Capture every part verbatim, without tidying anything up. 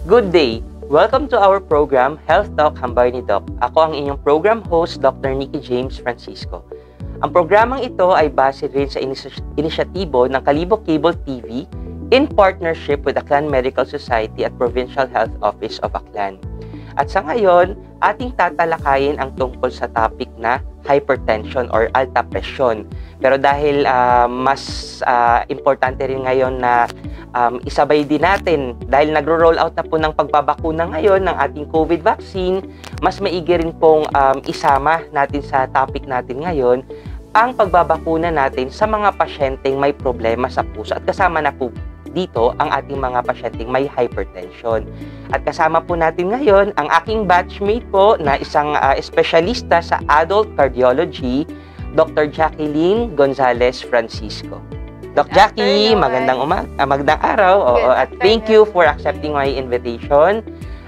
Good day! Welcome to our program, Health Talk Hambay ni Doc. Ako ang inyong program host, Doctor Nikki James Francisco. Ang programang ito ay base rin sa inis- inisyatibo ng Kalibo Cable T V in partnership with Aklan Medical Society at Provincial Health Office of Aklan. At sa ngayon, ating tatalakayin ang tungkol sa topic na hypertension or alta presyon. Pero dahil uh, mas uh, importante rin ngayon na um, isabay din natin, dahil nagro-roll out na po ng pagbabakuna ngayon ng ating COVID vaccine, mas maigi rin pong um, isama natin sa topic natin ngayon ang pagbabakuna natin sa mga pasyenteng may problema sa puso. At kasama na po dito ang ating mga pasyenteng may hypertension. At kasama po natin ngayon ang aking batchmate po na isang uh, espesyalista sa adult cardiology, Doctor Jacqueline Gonzalez Francisco. Doc Jackie, magandang umag uh, magandang araw. Oo, at thank you for accepting my invitation.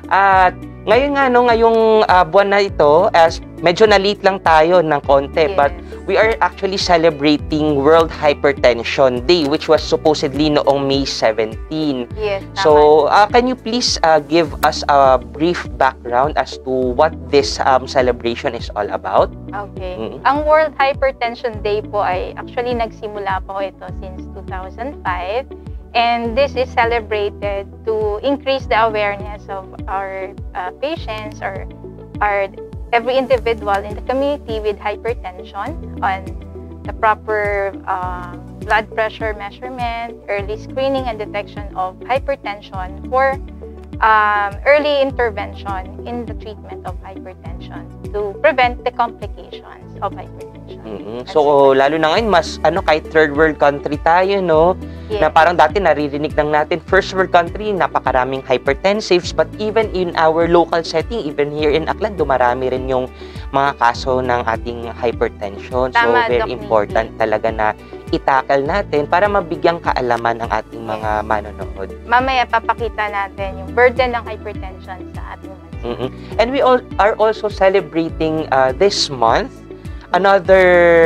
At ngayon nga no, ngayong uh, buwan na ito, as medyo na-late lang tayo ng konti, yes. But we are actually celebrating World Hypertension Day, which was supposedly noong May seventeenth. Yes, so, uh, can you please uh, give us a brief background as to what this um, celebration is all about? Okay. Mm-hmm. Ang World Hypertension Day po ay actually nagsimula po ito since two thousand five. And this is celebrated to increase the awareness of our uh, patients or our every individual in the community with hypertension on the proper uh, blood pressure measurement, early screening and detection of hypertension for um, early intervention in the treatment of hypertension to prevent the complications of hypertension. Mm-hmm. So, lalo na ngayon, mas ano, kahit third world country tayo, no? Yes. Na parang dati naririnig lang natin, first world country, napakaraming hypertensives, but even in our local setting, even here in Aklan, dumarami rin yung mga kaso ng ating hypertension. So, Tama, very Doc important Nikki. talaga na itakal natin para mabigyang kaalaman ang ating mga manonood. Mamaya papakita natin yung burden ng hypertension sa ating bansa. Mm-hmm. And we all are also celebrating uh, this month another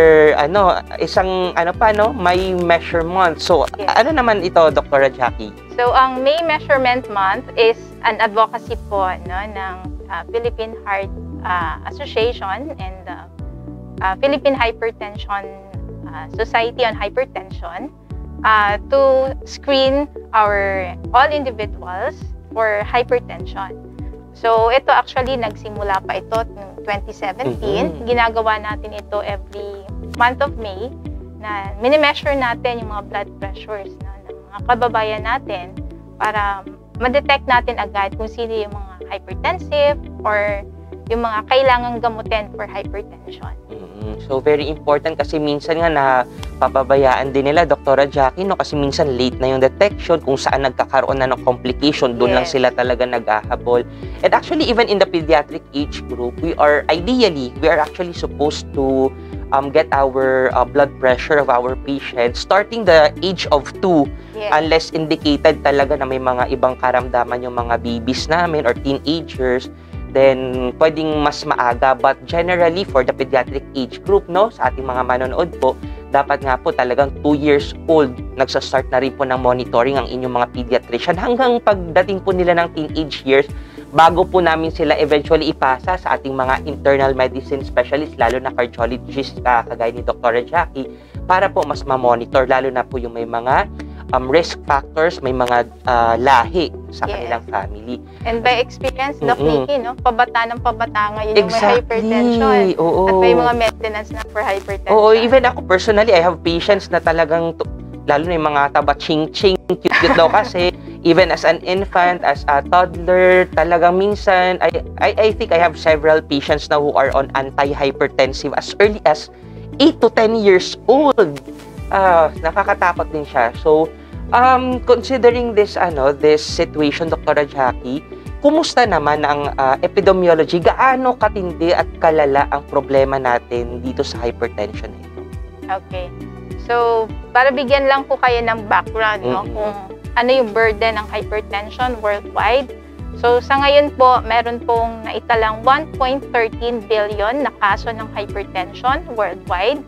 ano isang ano pa no may measure month. So yes. Ano naman ito, Doctor Jackie? So ang May Measurement Month is an advocacy po no ng uh, Philippine Heart uh, Association and the uh, Philippine Hypertension uh, Society on Hypertension uh, to screen our all individuals for hypertension. So ito actually nagsimula pa ito noong twenty seventeen. Mm-hmm. Ginagawa natin ito every month of May na mini-measure natin yung mga blood pressures no, ng mga kababayan natin para ma-detect natin agad kung sino yung mga hypertensive or yung mga kailangang gamutin for hypertension. Mm-hmm. So very important kasi minsan nga na papabayaan din nila, Doktora Jackie, no? Kasi minsan late na yung detection kung saan nagkakaroon na ng complication, doon yes. lang sila talaga naghahabol. And actually, even in the pediatric age group, we are ideally, we are actually supposed to um, get our uh, blood pressure of our patients starting the age of two, yes. unless indicated talaga na may mga ibang karamdaman yung mga babies namin or teenagers, then pwedeng mas maaga. But generally, for the pediatric age group, no, sa ating mga manonood po, dapat nga po talagang two years old, nagsa-start na rin po ng monitoring ang inyong mga pediatrician hanggang pagdating po nila ng teenage years, bago po namin sila eventually ipasa sa ating mga internal medicine specialist, lalo na cardiologist, uh, kagaya ni Doctor Jackie, para po mas ma-monitor, lalo na po yung may mga um, risk factors, may mga uh, lahi sa yes. kanilang family. And by experience, Doc Mm-mm. Nikki, no? Pabata ng pabata ngayon exactly. yung may hypertension. Oo. At may mga maintenance na for hypertension. Oo, even ako personally, I have patients na talagang, lalo na yung mga taba ching-ching, cute-cute daw kasi, even as an infant, as a toddler, talagang minsan, I, I, I think I have several patients now who are on anti-hypertensive as early as eight to ten years old. Uh, nakakatakot din siya. So, Um, considering this ano, this situation, Doctor Jackie, kumusta naman ang uh, epidemiology? Gaano katindi at kalala ang problema natin dito sa hypertension ito? Okay. So, para bigyan lang po kayo ng background, no, mm-hmm. kung ano yung burden ng hypertension worldwide. So, sa ngayon po, meron pong naitalang one point one three billion na kaso ng hypertension worldwide.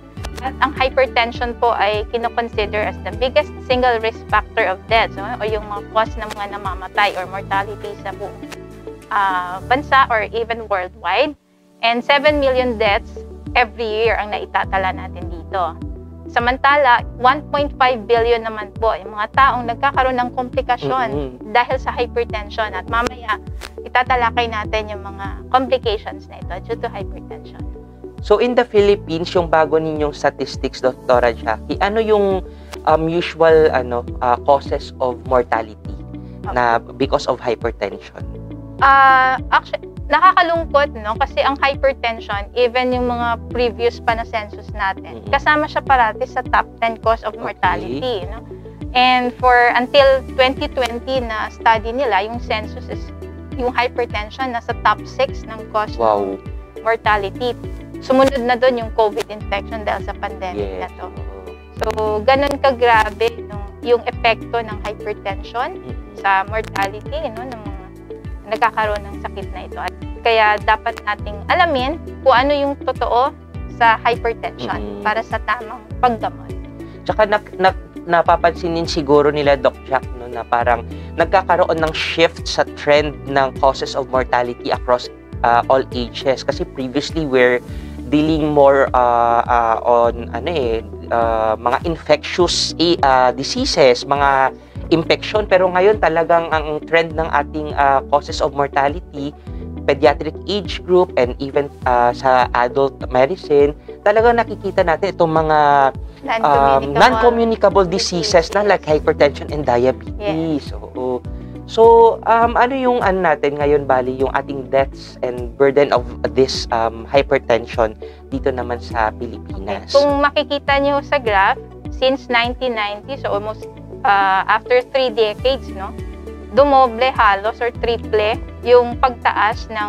At ang hypertension po ay kinoconsider as the biggest single risk factor of death, no? O yung mga cause ng mga namamatay or mortality sa buong uh, bansa or even worldwide. And seven million deaths every year ang naitatala natin dito. Samantala, one point five billion naman po yung mga taong nagkakaroon ng komplikasyon mm-hmm. dahil sa hypertension. At mamaya, itatalakay natin yung mga complications na ito due to hypertension. So in the Philippines, yung bago ninyong statistics, Doctora Jackie, ano yung um, usual ano uh, causes of mortality okay. na because of hypertension? Uh, actually, nakakalungkot, no? Kasi ang hypertension, even yung mga previous pa na census natin, mm-hmm. kasama siya parati sa top ten cause of mortality. Okay. No? And for until twenty twenty na study nila, yung census is yung hypertension nasa top six ng cause wow. ng mortality. Sumunod na doon yung COVID infection dahil sa pandemic yes. na to. So, ganun kagrabe no, yung epekto ng hypertension mm-hmm. sa mortality no, ng mga nagkakaroon ng sakit na ito. At kaya dapat nating alamin kung ano yung totoo sa hypertension mm-hmm. para sa tamang paggamot. Tsaka na, na, napapansinin siguro nila, Doc Jack, no, na parang nagkakaroon ng shift sa trend ng causes of mortality across uh, all ages. Kasi previously we're dealing more uh, uh, on ano eh, uh, mga infectious uh, diseases, mga infection. Pero ngayon talagang ang trend ng ating uh, causes of mortality, pediatric age group and even uh, sa adult medicine, talagang nakikita natin itong mga um, non-communicable diseases na like hypertension and diabetes. Yes. So, so um, ano yung ano natin ngayon, bali, yung ating deaths and burden of this um, hypertension dito naman sa Pilipinas? Okay. Kung makikita nyo sa graph, since nineteen ninety, so almost uh, after three decades, no, dumoble halos or triple yung pagtaas ng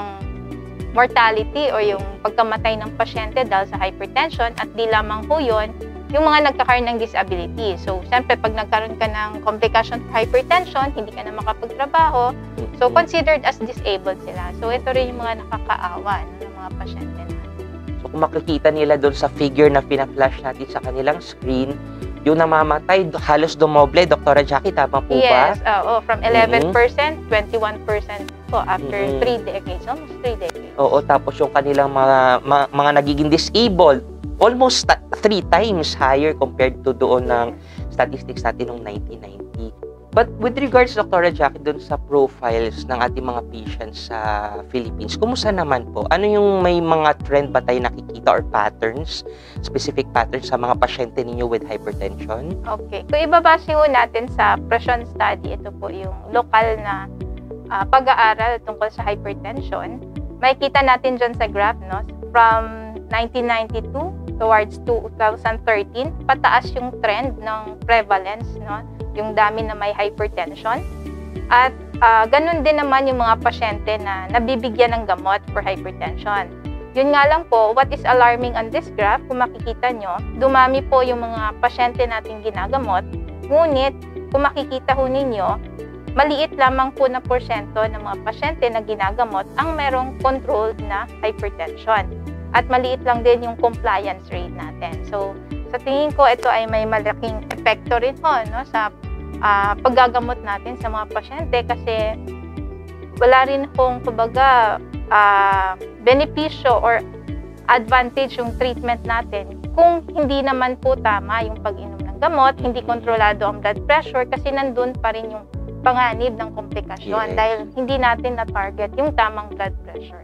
mortality o yung pagkamatay ng pasyente dahil sa hypertension. At di lamang po yun, yung mga nagkakaroon ng disability. So, siyempre, pag nagkaroon ka ng complication for hypertension, hindi ka na makapagtrabaho. So, considered as disabled sila. So, ito rin yung mga nakakaawa ng mga pasyente natin. So, kung makikita nila doon sa figure na pina-flash natin sa kanilang screen, yung namamatay, halos dumoble. Doktora Jackie, tama po ba? Yes, oo. From eleven percent, mm-hmm. twenty-one percent po after mm-hmm. three decades. Almost three decades. Oo, tapos yung kanilang mga, mga, mga nagiging disabled, almost three times higher compared to doon ng statistics natin noong nineteen ninety. But with regards, Doctora Jackie, doon sa profiles ng ating mga patients sa Philippines, kumusta naman po? Ano yung may mga trend ba tayo nakikita or patterns, specific patterns sa mga pasyente ninyo with hypertension? Okay. Kung ibabase ho natin sa Presyon study, ito po yung lokal na uh, pag-aaral tungkol sa hypertension. Makikita natin dyan sa graph, no? From nineteen ninety-two towards two thousand thirteen, pataas yung trend ng prevalence, no? Yung dami na may hypertension. At uh, ganun din naman yung mga pasyente na nabibigyan ng gamot for hypertension. Yun nga lang po, what is alarming on this graph, kung makikita nyo, dumami po yung mga pasyente natin ginagamot. Ngunit, kung makikita ho ninyo, maliit lamang po na porsyento ng mga pasyente na ginagamot ang merong controlled na hypertension. At maliit lang din yung compliance rate natin. So, sa tingin ko, ito ay may malaking epekto rin ho, no, sa uh, paggagamot natin sa mga pasyente kasi wala rin hong, kumbaga, uh, benepisyo or advantage yung treatment natin kung hindi naman po tama yung pag-inom ng gamot, hindi kontrolado ang blood pressure kasi nandun pa rin yung panganib ng komplikasyon yes. dahil hindi natin na-target yung tamang blood pressure.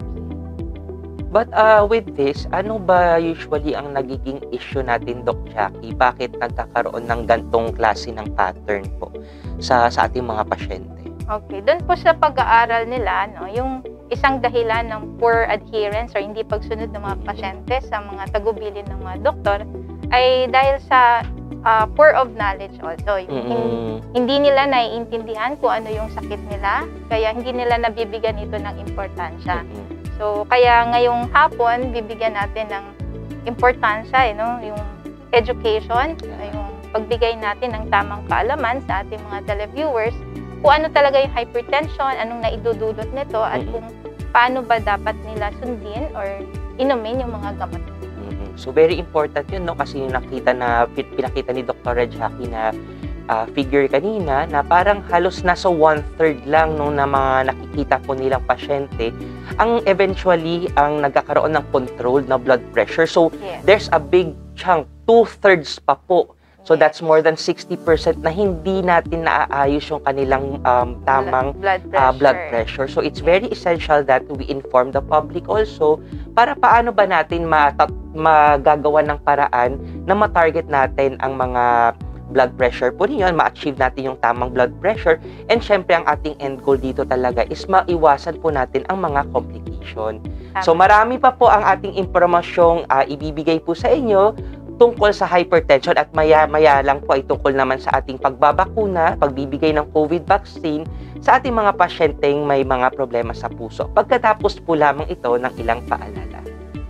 But uh, with this, ano ba usually ang nagiging issue natin, Doc Jackie? Bakit nagkakaroon ng gantong klase ng pattern po sa, sa ating mga pasyente? Okay, doon po sa pag-aaral nila, no, yung isang dahilan ng poor adherence or hindi pagsunod ng mga pasyente sa mga tagubilin ng mga doktor ay dahil sa uh, poor of knowledge also. Yung mm-hmm. hindi nila naiintindihan kung ano yung sakit nila, kaya hindi nila nabibigyan ito ng importansya. Mm-hmm. So, kaya ngayong hapon, bibigyan natin ng importansya, eh, no? Yung education, yung pagbigay natin ng tamang kaalaman sa ating mga televiewers, kung ano talaga yung hypertension, anong naidudulot nito, at kung paano ba dapat nila sundin or inumin yung mga gamot. Mm-hmm. lang. So, very important yun, no? Kasi yung nakita na, pinakita ni Doctor Jackie na uh, figure kanina, na parang halos nasa one-third lang no, na mga nakikita po nilang pasyente, ang eventually, ang nagkakaroon ng controlled na blood pressure. So, Yes. there's a big chunk, two-thirds pa po. So, that's more than sixty percent na hindi natin naaayos yung kanilang um, tamang blood pressure. uh, blood pressure. So, it's very essential that we inform the public also para paano ba natin mata- magagawa ng paraan na ma-target natin ang mga blood pressure po niyon, ma-achieve natin yung tamang blood pressure. And syempre, ang ating end goal dito talaga is maiwasan po natin ang mga complication. Tama. So, marami pa po ang ating impormasyong uh, ibibigay po sa inyo tungkol sa hypertension at maya-maya lang po ay tungkol naman sa ating pagbabakuna, pagbibigay ng COVID vaccine sa ating mga pasyenteng may mga problema sa puso. Pagkatapos po lamang ito ng ilang paalala.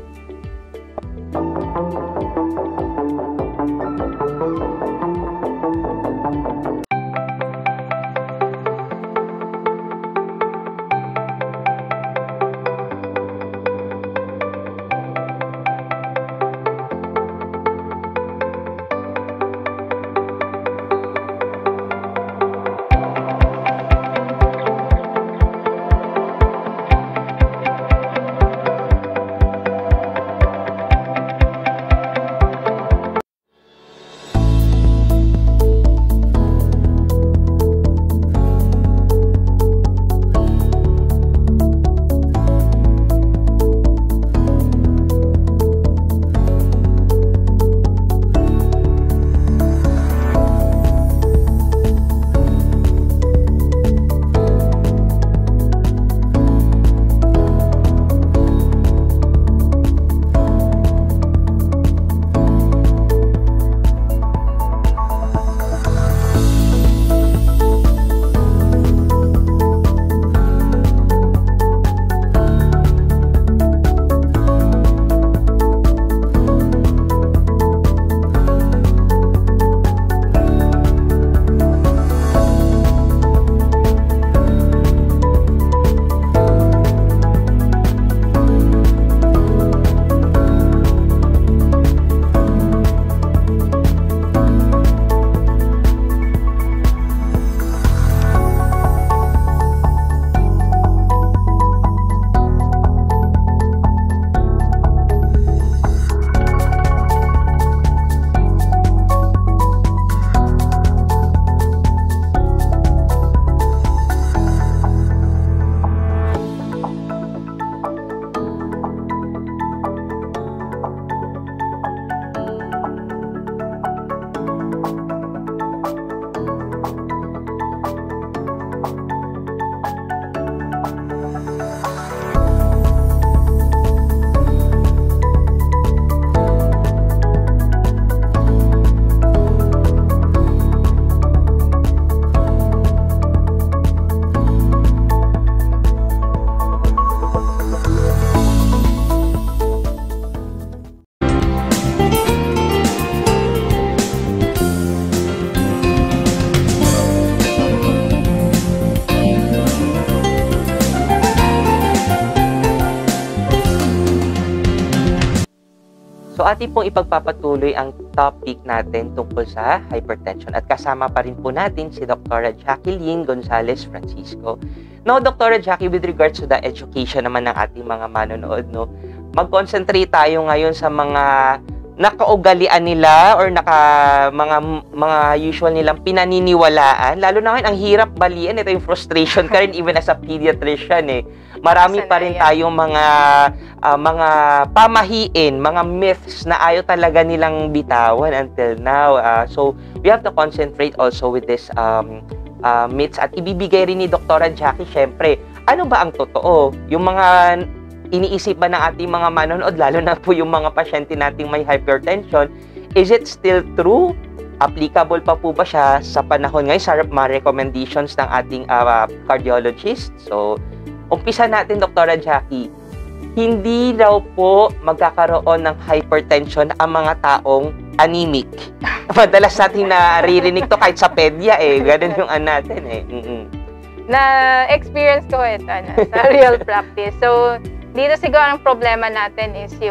So atin pong ipagpapatuloy ang topic natin tungkol sa hypertension at kasama pa rin po natin si Doctor Jacqueline Gonzalez Francisco. Now, Doctor Jackie, with regards to the education naman ng ating mga manonood, no, mag-concentrate tayo ngayon sa mga nakaugalian nila or naka mga mga usual nilang pinaniniwalaan. Lalo na ngayon, ang hirap balian. Ito yung frustration ka rin even as a pediatrician eh. Marami pa rin tayong mga uh, mga pamahiin, mga myths na ayaw talaga nilang bitawan until now. Uh, so, we have to concentrate also with this um, uh, myths. At ibibigay rin ni Doctor Jackie, syempre, ano ba ang totoo? Yung mga iniisip ba ng ating mga manonood, lalo na po yung mga pasyente nating may hypertension, is it still true? Applicable pa po ba siya sa panahon ngayon sa mga recommendations ng ating uh, cardiologist? So, umpisa natin, Doctor Jackie. Hindi daw po magkakaroon ng hypertension ang mga taong anemic. Madalas natin naririnig to kahit sa pedya eh. Ganun yung an natin eh. Mm-mm. Na-experience ko ito ano, sa real practice. So, dito siguro ang problema natin is yung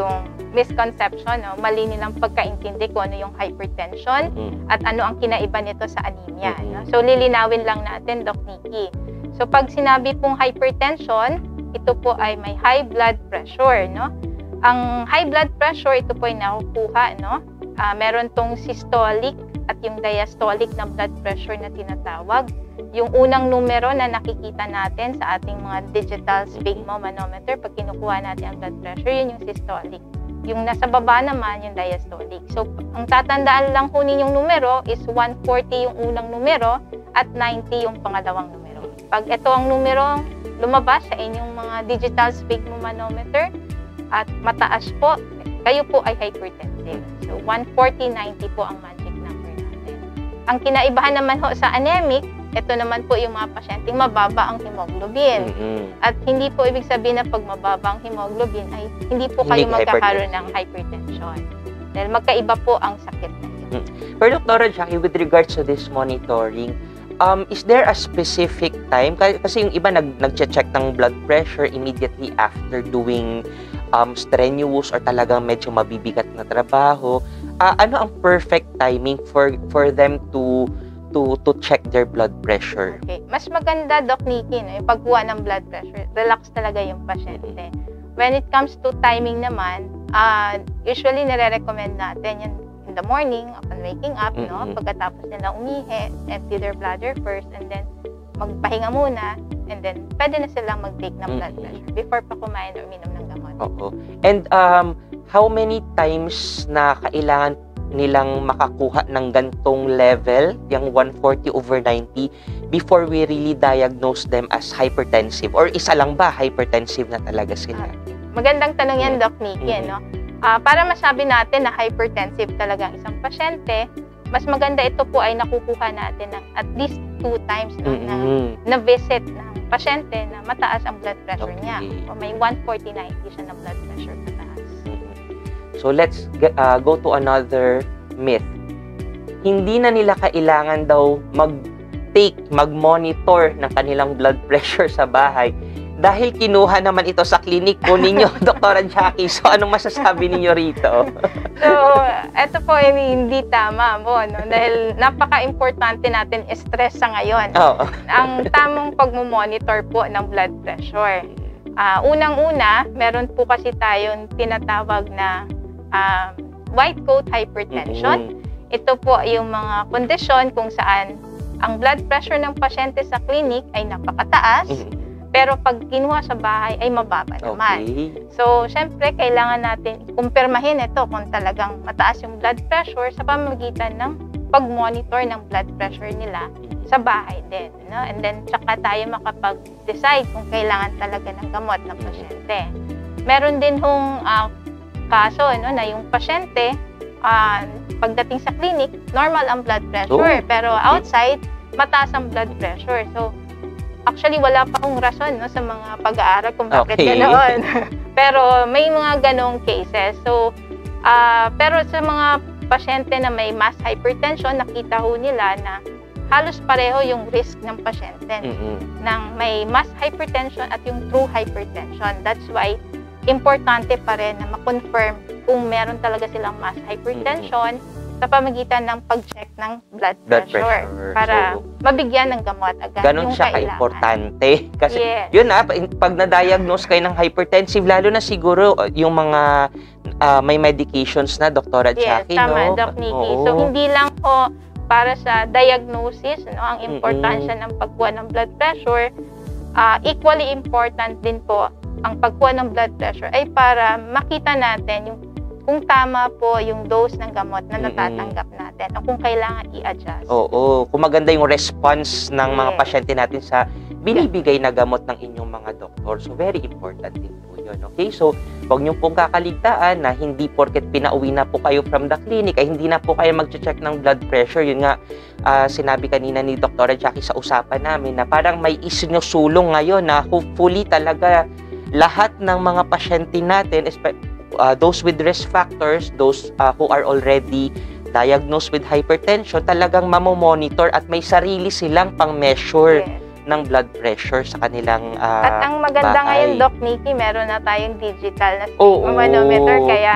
misconception, no? Mali nilang pagkaintindi kung ano yung hypertension Mm-hmm. at ano ang kinaiba nito sa anemia. Mm-hmm. No? So, lilinawin lang natin, Doc Nikki. So, pag sinabi pong hypertension, ito po ay may high blood pressure. No? Ang high blood pressure, ito po ay nakukuha. No? Uh, meron tong systolic at yung diastolic na blood pressure na tinatawag. Yung unang numero na nakikita natin sa ating mga digital sphygmomanometer, pag kinukuha natin ang blood pressure, yun yung systolic. Yung nasa baba naman, yung diastolic. So, ang tatandaan lang po ninyong numero is one forty yung unang numero at ninety yung pangalawang numero. Pag ito ang numero lumabas sa inyong mga digital sphygmomanometer at mataas po, kayo po ay hypertensive. So, one forty, ninety po ang magic number natin. Ang kinaibahan naman ho sa anemic, ito naman po yung mga pasyenteng mababa ang hemoglobin. Mm-hmm. At hindi po ibig sabihin na pag mababa ang hemoglobin ay hindi po Hindi kayo magkakaroon ng hypertension. Dahil magkaiba po ang sakit na yun. Mm-hmm. Pero Doctora Jackie, with regards to this monitoring, um, is there a specific time? Kasi yung iba nag, nag-check ng blood pressure immediately after doing um, strenuous or talagang medyo mabibigat na trabaho. Uh, ano ang perfect timing for for them to to to check their blood pressure? Okay. Mas maganda, Doc Nikki, no, yung pagkuha ng blood pressure. Relax talaga yung pasyente. When it comes to timing naman, uh, usually nire-recommend natin yung in the morning, upon waking up, Mm-hmm. no, pagkatapos nila umihi, empty their bladder first, and then magpahinga muna, and then pwede na silang mag-take ng blood Mm-hmm. pressure before pa kumain or uminom ng gamot. Oo. And um, how many times na kailangan nilang makakuha ng gantong level, yung one forty over ninety, before we really diagnose them as hypertensive? Or isa lang ba, hypertensive na talaga sila? Okay. Magandang tanong yan, Doc Nikki, Mm-hmm. no? Uh, para masabi natin na hypertensive talaga ang isang pasyente, mas maganda ito po ay nakukuha natin ng at least two times, no, Mm-hmm. na, na visit ng pasyente na mataas ang blood pressure Okay. niya. O may one forty ninety siya na blood pressure mataas. Mm-hmm. So let's get, uh, go to another myth. Hindi na nila kailangan daw mag-take, mag-monitor ng kanilang blood pressure sa bahay dahil kinuha naman ito sa klinik po ninyo, Doctora Jackie. So, anong masasabi ninyo rito? So, ito po ay hindi tama po, no? Dahil napaka-importante natin stress sa ngayon. Oh. Ang tamang pagmumonitor po ng blood pressure. Uh, Unang-una, meron po kasi tayong tinatawag na uh, white coat hypertension. Mm-hmm. Ito po yung mga kondisyon kung saan ang blood pressure ng pasyente sa clinic ay napakataas, Mm-hmm. pero pag kinuha sa bahay ay mababa naman. Okay. So, syempre, kailangan natin kumpirmahin ito kung talagang mataas yung blood pressure sa pamamagitan ng pag-monitor ng blood pressure nila sa bahay din. No? And then, tsaka tayo makapag-decide kung kailangan talaga ng gamot ng pasyente. Meron din hong uh, kaso no, na yung pasyente, uh, pagdating sa clinic, normal ang blood pressure. Oh. Pero outside, mataas ang blood pressure. So, actually, wala pa akong rason no, sa mga pag-aaral kung bakit Okay. ganoon. Pero may mga ganong cases. So, uh, pero sa mga pasyente na may mass hypertension, nakita ho nila na halos pareho yung risk ng pasyente Mm-hmm. ng may mass hypertension at yung true hypertension. That's why importante pa rin na ma-confirm kung meron talaga silang mass hypertension mm-hmm. sa pamagitan ng pag-check ng blood, Blood pressure, pressure. para So, mabigyan ng gamot agad ganon yung siya kailangan. ka-importante. Kasi Yes. yun na, pag na-diagnose kayo ng hypertensive, lalo na siguro yung mga uh, may medications na, Doctora Yes, Jackie, tama, no? Doc Nikki. Oo. So, hindi lang po para sa diagnosis, no, ang importansya ng pagkuha ng blood pressure, uh, equally important din po ang pagkuha ng blood pressure ay para makita natin yung kung tama po yung dose ng gamot na natatanggap natin o kung kailangan i-adjust. Oo, kung maganda yung response ng mga Yes. pasyente natin sa binibigay na gamot ng inyong mga doktor. So, very important din po yun. Okay? So, huwag niyo pong kakaligtaan na hindi porket pinauwi na po kayo from the clinic, ay hindi na po kayo mag-check ng blood pressure. Yun nga, uh, sinabi kanina ni Doctora Jackie sa usapan namin na parang may isinusulong ngayon na hopefully talaga lahat ng mga pasyente natin, uh, those with risk factors, those uh, who are already diagnosed with hypertension, talagang mamomonitor at may sarili silang pang-measure Yes. ng blood pressure sa kanilang uh, At ang maganda bahay. ngayon, Doc Nikki, meron na tayong digital na Oo. manometer, kaya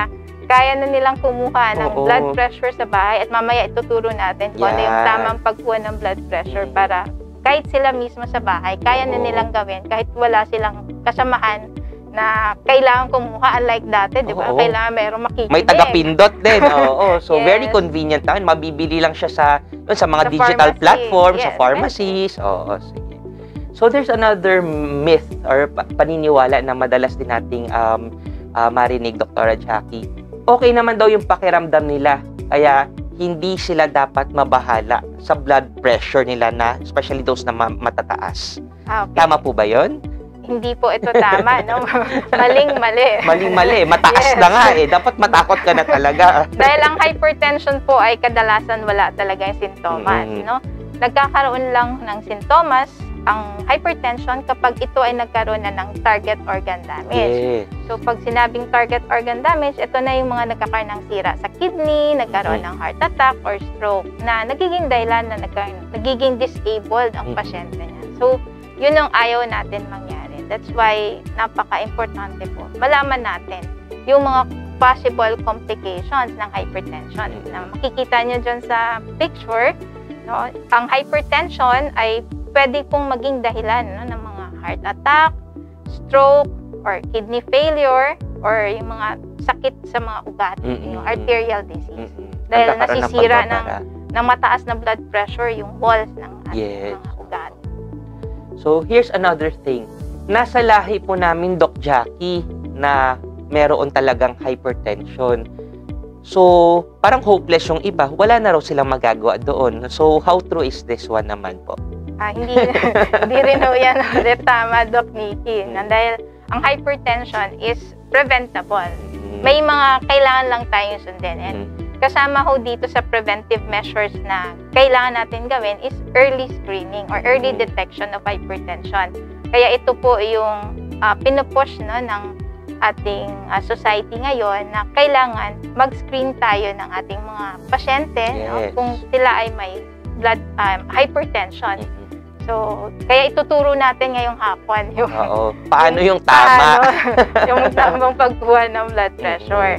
kaya na nilang kumuha ng Oo. blood pressure sa bahay at mamaya ituturo natin kung ano yung Yan. tamang pagkuha ng blood pressure Mm. para kahit sila mismo sa bahay, kaya na Oo. nilang gawin kahit wala silang kasamahan na kailangan kumuha. Unlike dati, di ba? Oo. Kailangan mayroong makikinig. May taga-pindot din. Oo. So, Yes. very convenient naman. Mabibili lang siya sa, yun, sa mga Sa digital pharmacy. platforms, sa Yes, pharmacies. Oo, sige. So, there's another myth or pa- paniniwala na madalas din nating um, uh, marinig, Doktora Jackie. Okay naman daw yung pakiramdam nila. Kaya, hindi sila dapat mabahala sa blood pressure nila na, especially those na ma- matataas. Ah, okay. Tama po ba yun? Hindi po ito tama, no? Maling-mali. Maling-mali. Mataas Yes. na nga eh. Dapat matakot ka na talaga. Dahil ang hypertension po ay kadalasan wala talaga yung sintomas, Mm. no? Nagkakaroon lang ng sintomas ang hypertension kapag ito ay nagkaroon na ng target organ damage. Yes. So, pag sinabing target organ damage, ito na yung mga nagkakaroon ng sira sa kidney, nagkaroon Mm. ng heart attack or stroke na nagiging dahilan na nagkaroon, nagiging disabled ang Mm. pasyente niya. So, yun ang ayaw natin mangyari. That's why napaka-importante po. Malaman natin yung mga possible complications ng hypertension. Mm. Na makikita nyo dyan sa picture, no? Ang hypertension ay pwede pong maging dahilan, no, ng mga heart attack, stroke, or kidney failure, or yung mga sakit sa mga ugat, Mm-mm. yung arterial disease. Mm-mm. Dahil Nagkakaroon ng nasisira ng, pagbabara. ng mataas na blood pressure yung walls ng ating Yes. mga ugat. So, here's another thing. Nasa lahi po namin, Doc Jackie, na meron talagang hypertension. So, parang hopeless yung iba. Wala na raw silang magagawa doon. So, how true is this one naman po? Ah, hindi, hindi rin ho yan ulit tama, Doc Nikki. Na dahil ang hypertension is preventable. May mga kailangan lang tayong sundin. And Mm. kasama ho dito sa preventive measures na kailangan natin gawin is early screening or early Mm. detection of hypertension. Kaya ito po yung uh, pinupush, no, ng ating uh, society ngayon na kailangan mag-screen tayo ng ating mga pasyente, no, Yes. kung sila ay may blood um, hypertension. Mm-mm. So, kaya ituturo natin ngayong hapon yung Oo. Paano yung tama? paano, yung tamang pagkuha ng blood pressure.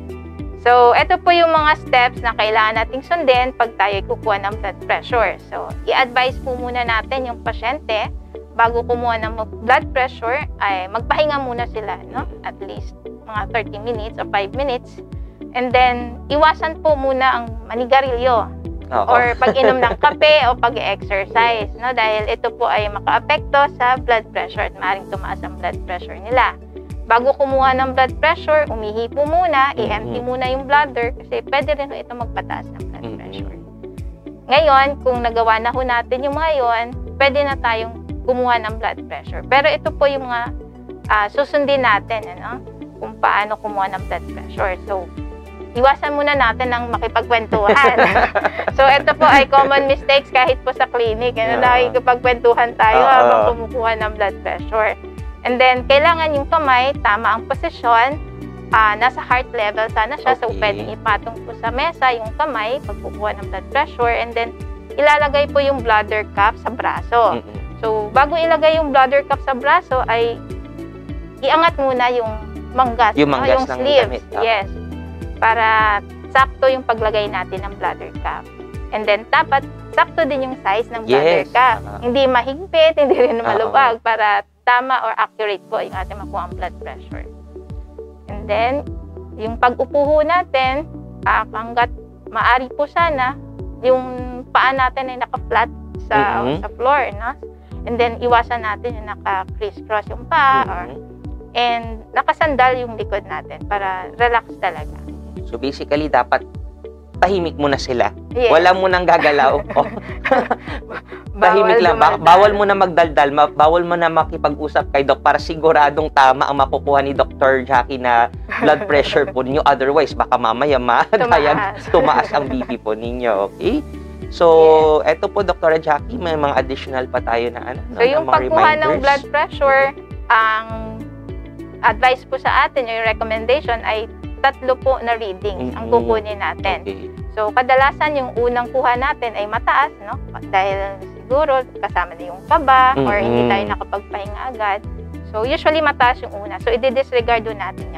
So, ito po yung mga steps na kailangan nating sundin pag tayo kukuha ng blood pressure. So, i-advise po muna natin yung pasyente bago kumuha ng blood pressure ay magpahinga muna sila, no? At least mga thirty minutes or five minutes. And then, iwasan po muna ang manigarilyo. Oo. Or pag-inom ng kape o pag-exercise, no? Dahil ito po ay maka-apekto sa blood pressure at maaaring tumaas ang blood pressure nila. Bago kumuha ng blood pressure, umihi po muna, Mm-hmm. i-empty muna yung bladder kasi pwede rin ito magpataas ng blood Mm-hmm. pressure. Ngayon, kung nagawa na ho natin yung mga yon, pwede na tayong kumuha ng blood pressure. Pero ito po yung mga uh, susundin natin, ano? Kung paano kumuha ng blood pressure. So, iwasan muna natin ng makipagkwentuhan. So, ito po ay common mistakes kahit po sa clinic. Ano, Yeah. nakikipagkwentuhan tayo Oo. habang kumukuha ng blood pressure. And then, kailangan yung kamay, tama ang posisyon, ah, nasa heart level sana siya. So, Okay. pwedeng ipatong po sa mesa yung kamay pag kukuha ng blood pressure. And then, ilalagay po yung bladder cup sa braso. Mm-mm. So, bago ilagay yung bladder cup sa braso, ay iangat muna yung manggas, Yung no? manggas yung ng sleeves. damit, ah. Yes. Para sakto yung paglagay natin ng bladder cup. And then, dapat sakto din yung size ng bladder Yes. cup. Ah. Hindi mahigpit, hindi rin Oo. malubag para tama or accurate po yung ating makuha ang blood pressure. And then, yung pag-upo ho natin, ah, hanggat maari po sana, yung paa natin ay naka-flat sa, Mhm. sa floor, no? And then, iwasan natin yung naka-crisscross yung paa or, Mm-mm. and nakasandal yung likod natin para relax talaga. So, basically, dapat tahimik muna sila. Yes. Wala mo nang gagalaw. Oh. Tahimik lang. Ba- dumaldal. bawal mo na magdaldal. Ma- bawal mo na makipag-usap kay Doc para siguradong tama ang makukuha ni Doctor Jackie na blood pressure po ninyo. Otherwise, baka mamaya madayag, Tumaas. tumaas ang B P po ninyo. Okay? So, eto po, Doctor Jackie, may mga additional pa tayo na ano? So, na yung mga pagkuha ng reminders. blood pressure, ang advice po sa atin, yung recommendation ay tatlo po na readings ang Mm-mm. kukunin natin. Okay. So, kadalasan yung unang kuha natin ay mataas, no? Dahil siguro kasama na yung kaba or hindi Mm-mm. tayo nakapagpahinga agad. So, usually mataas yung una. So, i-disregard doon natin yun. Mm-mm.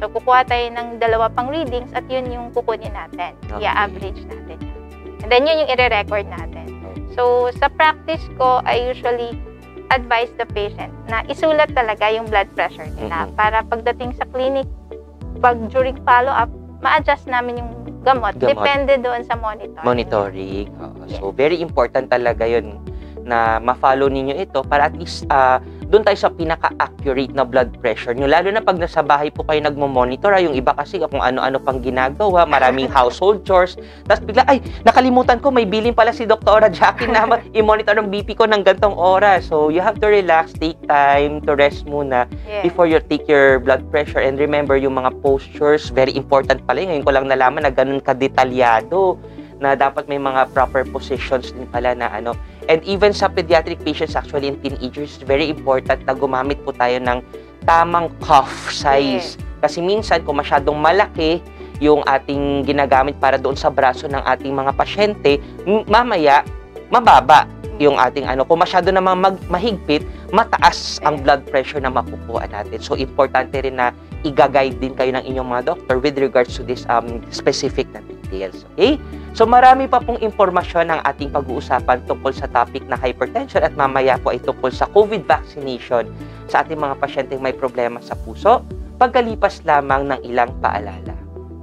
So, kukuha tayo ng dalawa pang readings at yun yung kukunin natin. Okay. I-average natin. And then, yun yung i-record natin. So, sa practice ko, I usually advise the patient na isulat talaga yung blood pressure nila Mm-hmm. para pagdating sa clinic, pag during follow-up, ma-adjust namin yung gamot. Gamot. Depende doon sa monitor. Monitoring. Oo. Yes. So, very important talaga yun na ma-follow ninyo ito para at least uh, doon tayo sa pinaka-accurate na blood pressure nyo. Lalo na pag nasa bahay po kayo nagmo-monitor, yung iba kasi kung ano-ano pang ginagawa, maraming household chores, tapos bigla, ay, nakalimutan ko, may billing pala si Doktora Jackie na i-monitor ng B P ko ng gantong oras. So, you have to relax, take time to rest muna Yes. before you take your blood pressure. And remember, yung mga postures, very important pala. Ngayon ko lang nalaman na ganun kadetalyado na dapat may mga proper positions din pala na ano. And even sa pediatric patients, actually in teenagers, very important na gumamit po tayo ng tamang cuff size. Kasi minsan, kung masyadong malaki yung ating ginagamit para doon sa braso ng ating mga pasyente, mamaya, mababa yung ating ano. Kung masyado naman mag, mahigpit, mataas ang blood pressure na makukuha natin. So, importante rin na i-guide din kayo ng inyong mga doctor with regards to this um, specific na details. Okay? So, marami pa pong impormasyon ang ating pag-uusapan tungkol sa topic na hypertension at mamaya po ay tungkol sa COVID vaccination sa ating mga pasyenteng may problema sa puso, pagkalipas lamang ng ilang paalala.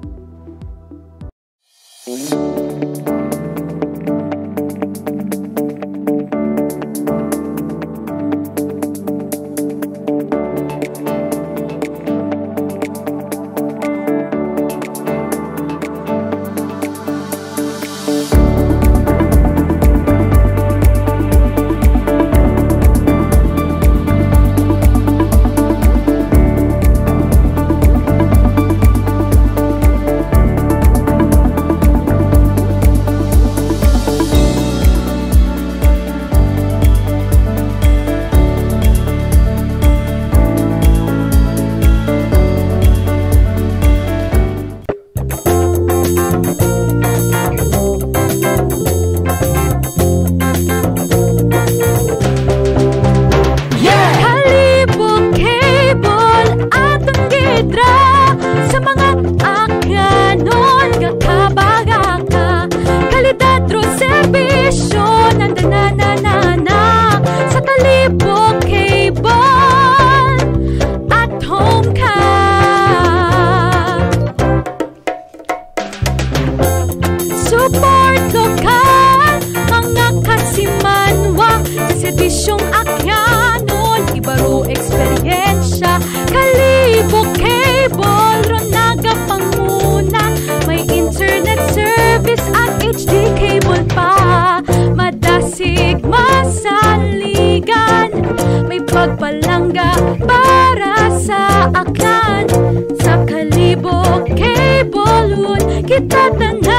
Pagpalangga para sa aklan, sa Kalibo Cable kita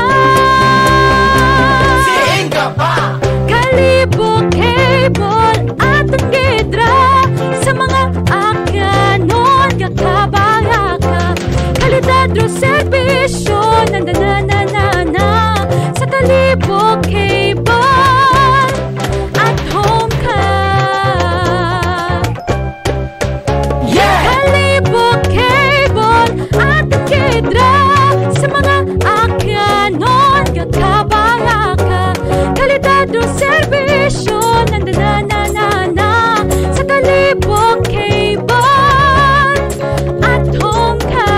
tanan. Siin ka pa! Kalibo Cable at ang gidra sa mga akanon kakabaraka. Kalidad ro serbisyo nandananana sa Kalibo Cable at home ka. Servisyo nandananana sa Kalibo Cable at home ka.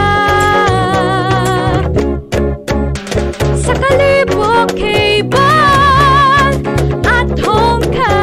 Sa Kalibo Cable at home ka.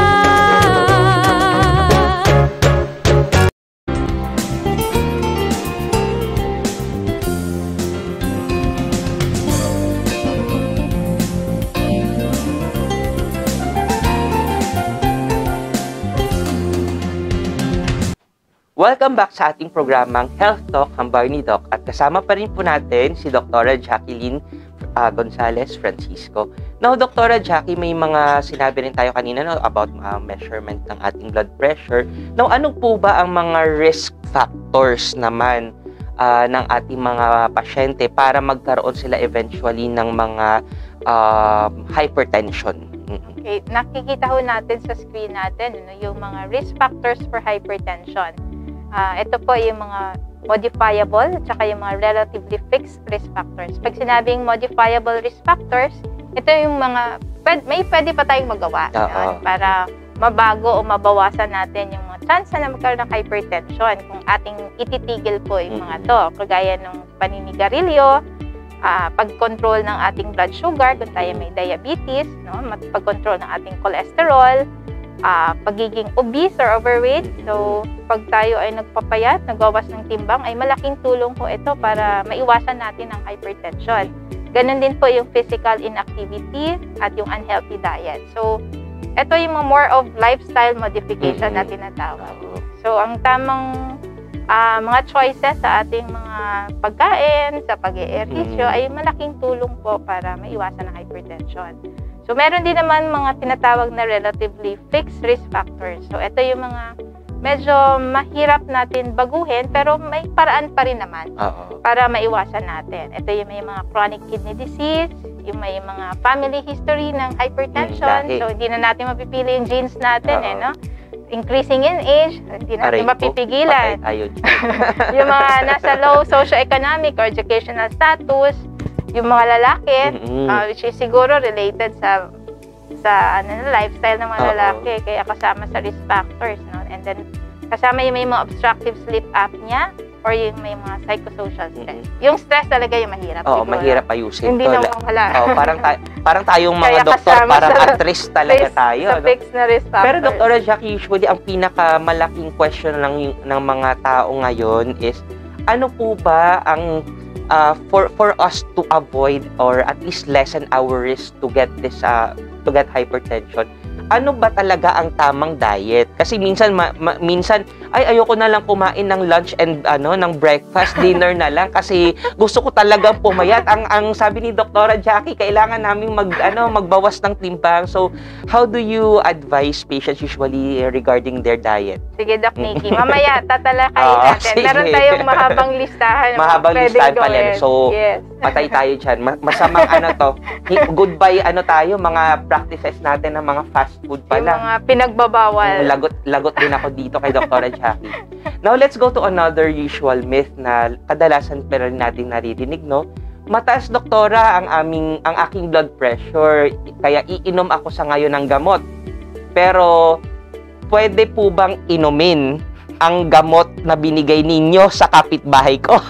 Welcome back sa ating programang Health Talk Hambay ni Doc at kasama pa rin po natin si Doktora Jacqueline uh, Gonzalez Francisco. Now, Doktora Jackie, may mga sinabi rin tayo kanina no, about uh, measurement ng ating blood pressure. Now, ano po ba ang mga risk factors naman uh, ng ating mga pasyente para magkaroon sila eventually ng mga uh, hypertension? Okay, nakikita ho natin sa screen natin ano, yung mga risk factors for hypertension. Uh, ito po yung mga modifiable at saka yung mga relatively fixed risk factors. Pag sinabing modifiable risk factors, ito yung mga, pwede, may pwede pa tayong magawa Uh-oh. no? para mabago o mabawasan natin yung mga chance na magkaroon ng hypertension kung ating ititigil po yung mga to. Kagaya ng paninigarilyo, uh, pag-control ng ating blood sugar kung tayo may diabetes, no? Pag-control ng ating cholesterol, uh, pagiging obese or overweight. So, pag tayo ay nagpapayat, nagwawas ng timbang, ay malaking tulong po ito para maiwasan natin ang hypertension. Ganon din po yung physical inactivity at yung unhealthy diet. So, ito yung more of lifestyle modification na tinatawag. So, ang tamang uh, mga choices sa ating mga pagkain, sa pag-eehersisyo, ay malaking tulong po para maiwasan ang hypertension. So, meron din naman mga tinatawag na relatively fixed risk factors. So, ito yung mga medyo mahirap natin baguhin, pero may paraan pa rin naman Uh-oh. para maiwasan natin. Ito yung may mga chronic kidney disease, yung may mga family history ng hypertension. Mm, so, hindi na natin mapipili yung genes natin, eh, no? Increasing in age, hindi natin Aray mapipigilan. Po, yung mga nasa low socioeconomic or educational status, yung mga lalaki, mm-hmm. uh, which is siguro related sa sa ano, lifestyle ng mga Uh-oh. lalaki, kaya kasama sa risk factors, no? And then, kasama yung may mga obstructive sleep apnea or yung may mga psychosocial stress. Mm-hmm. Yung stress talaga yung mahirap. Oo, mahirap ayusin. Hindi na mawala. Oo, parang, ta parang tayong mga doktor, parang at risk talaga risk, tayo. Sa no? fixed na risk factors. Pero Doctora Jackie, usually ang pinakamalaking question ng, ng mga tao ngayon is, ano po ba ang uh, for for us to avoid or at least lessen our risk to get this uh, to get hypertension? Ano ba talaga ang tamang diet? Kasi minsan ma, ma, minsan ay ayoko na lang kumain ng lunch and ano ng breakfast, dinner na lang kasi gusto ko talagang pumayat. Ang ang sabi ni Doktora Jackie, kailangan naming mag ano magbawas ng timbang. So, how do you advise patients usually regarding their diet? Sige, Doc Nikki. Mamaya tatalakayin oh, natin. Sige. Meron tayong mahabang listahan. Mahabang listahan pala. So, yes. patay tayo dyan. Masamang ano to. Goodbye ano tayo, mga practices natin ng mga fast food pala. Yung mga pinagbabawal. Lagot, lagot din ako dito kay Doktora Jackie. Now, let's go to another usual myth na kadalasan pero natin naririnig, no? Mataas, doktora, ang aming ang aking blood pressure, kaya iinom ako sa ngayon ng gamot. Pero, pwede po bang inumin ang gamot na binigay ninyo sa kapitbahay ko?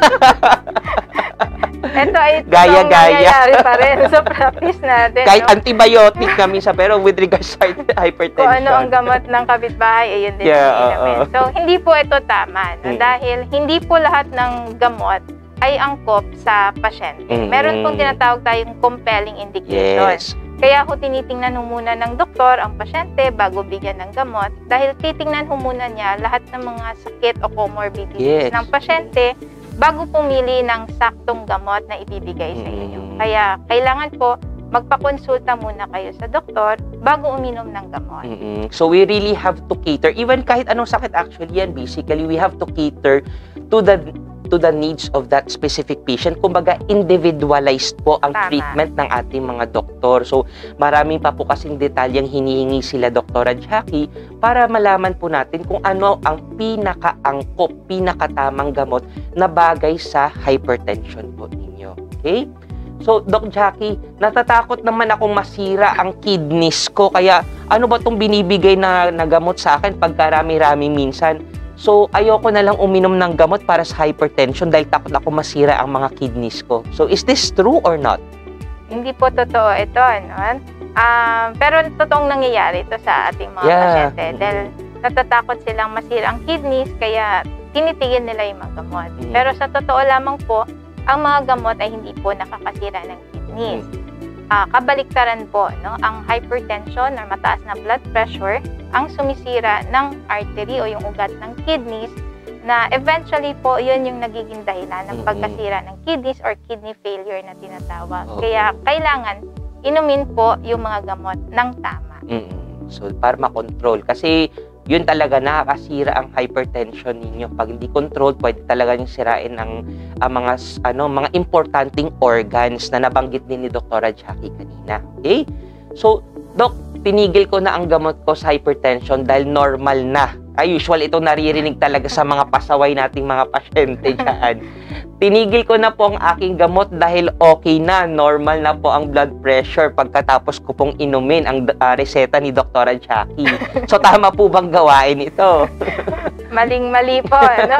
Ito ay gaya-gaya pa rin sa practice natin. Kahit no? antibiotic kami sa, pero with regards sa hypertension. Kung ano ang gamot ng kapitbahay, ayun din yeah, ang uh, uh. So, hindi po ito tama. No? Mm. Dahil hindi po lahat ng gamot ay angkop sa pasyente. Mm. Meron pong tinatawag tayong compelling indication. Yes. Kaya ho tinitingnan ho muna ng doktor ang pasyente bago bigyan ng gamot. Dahil titingnan ho muna niya lahat ng mga sakit o comorbidities yes. ng pasyente bago pumili ng saktong gamot na ibibigay sa inyo. Mm. Kaya kailangan po magpakonsulta muna kayo sa doktor bago uminom ng gamot. Mm-hmm. So we really have to cater, even kahit anong sakit actually yan, basically we have to cater to the to the needs of that specific patient. Kumbaga, individualized po ang Tama. treatment ng ating mga doktor. So, maraming pa po kasing detalyeng hinihingi sila, Doktora Jackie, para malaman po natin kung ano ang pinakaangkop, pinakatamang gamot na bagay sa hypertension po ninyo. Okay? So, Doc Jackie, natatakot naman akong masira ang kidneys ko. Kaya, ano ba itong binibigay na, na gamot sa akin pagkarami-rami minsan? So, ayoko na lang uminom ng gamot para sa hypertension dahil takot ako masira ang mga kidneys ko. So, is this true or not? Hindi po totoo ito, no? Um, pero totoong nangyayari ito sa ating mga yeah. pasyente. Dahil natatakot silang masira ang kidneys, kaya tinitigil nila yung mga gamot. Mm. Pero sa totoo lamang po, ang mga gamot ay hindi po nakakasira ng kidneys. Mm. Uh, kabaliktaran po, no? Ang hypertension or mataas na blood pressure ang sumisira ng artery o yung ugat ng kidneys na eventually po yun yung nagiging dahilan ng pagkasira ng kidneys or kidney failure na tinatawag. Okay. Kaya kailangan inumin po yung mga gamot ng tama. Mm-hmm. So para makontrol kasi yun talaga nakakasira ang hypertension ninyo. Pag hindi controlled, pwede talaga yung sirain ng uh, mga ano mga importanteng organs na nabanggit din ni Doktora Jackie kanina. Okay? So, Doc, tinigil ko na ang gamot ko sa hypertension dahil normal na Ay, usual ito naririnig talaga sa mga pasaway nating mga pasyente dyan. Tinigil ko na po ang aking gamot dahil okay na, normal na po ang blood pressure pagkatapos ko pong inumin ang uh, reseta ni Doktora Jackie. So, tama po bang gawain ito? Maling-mali po, no?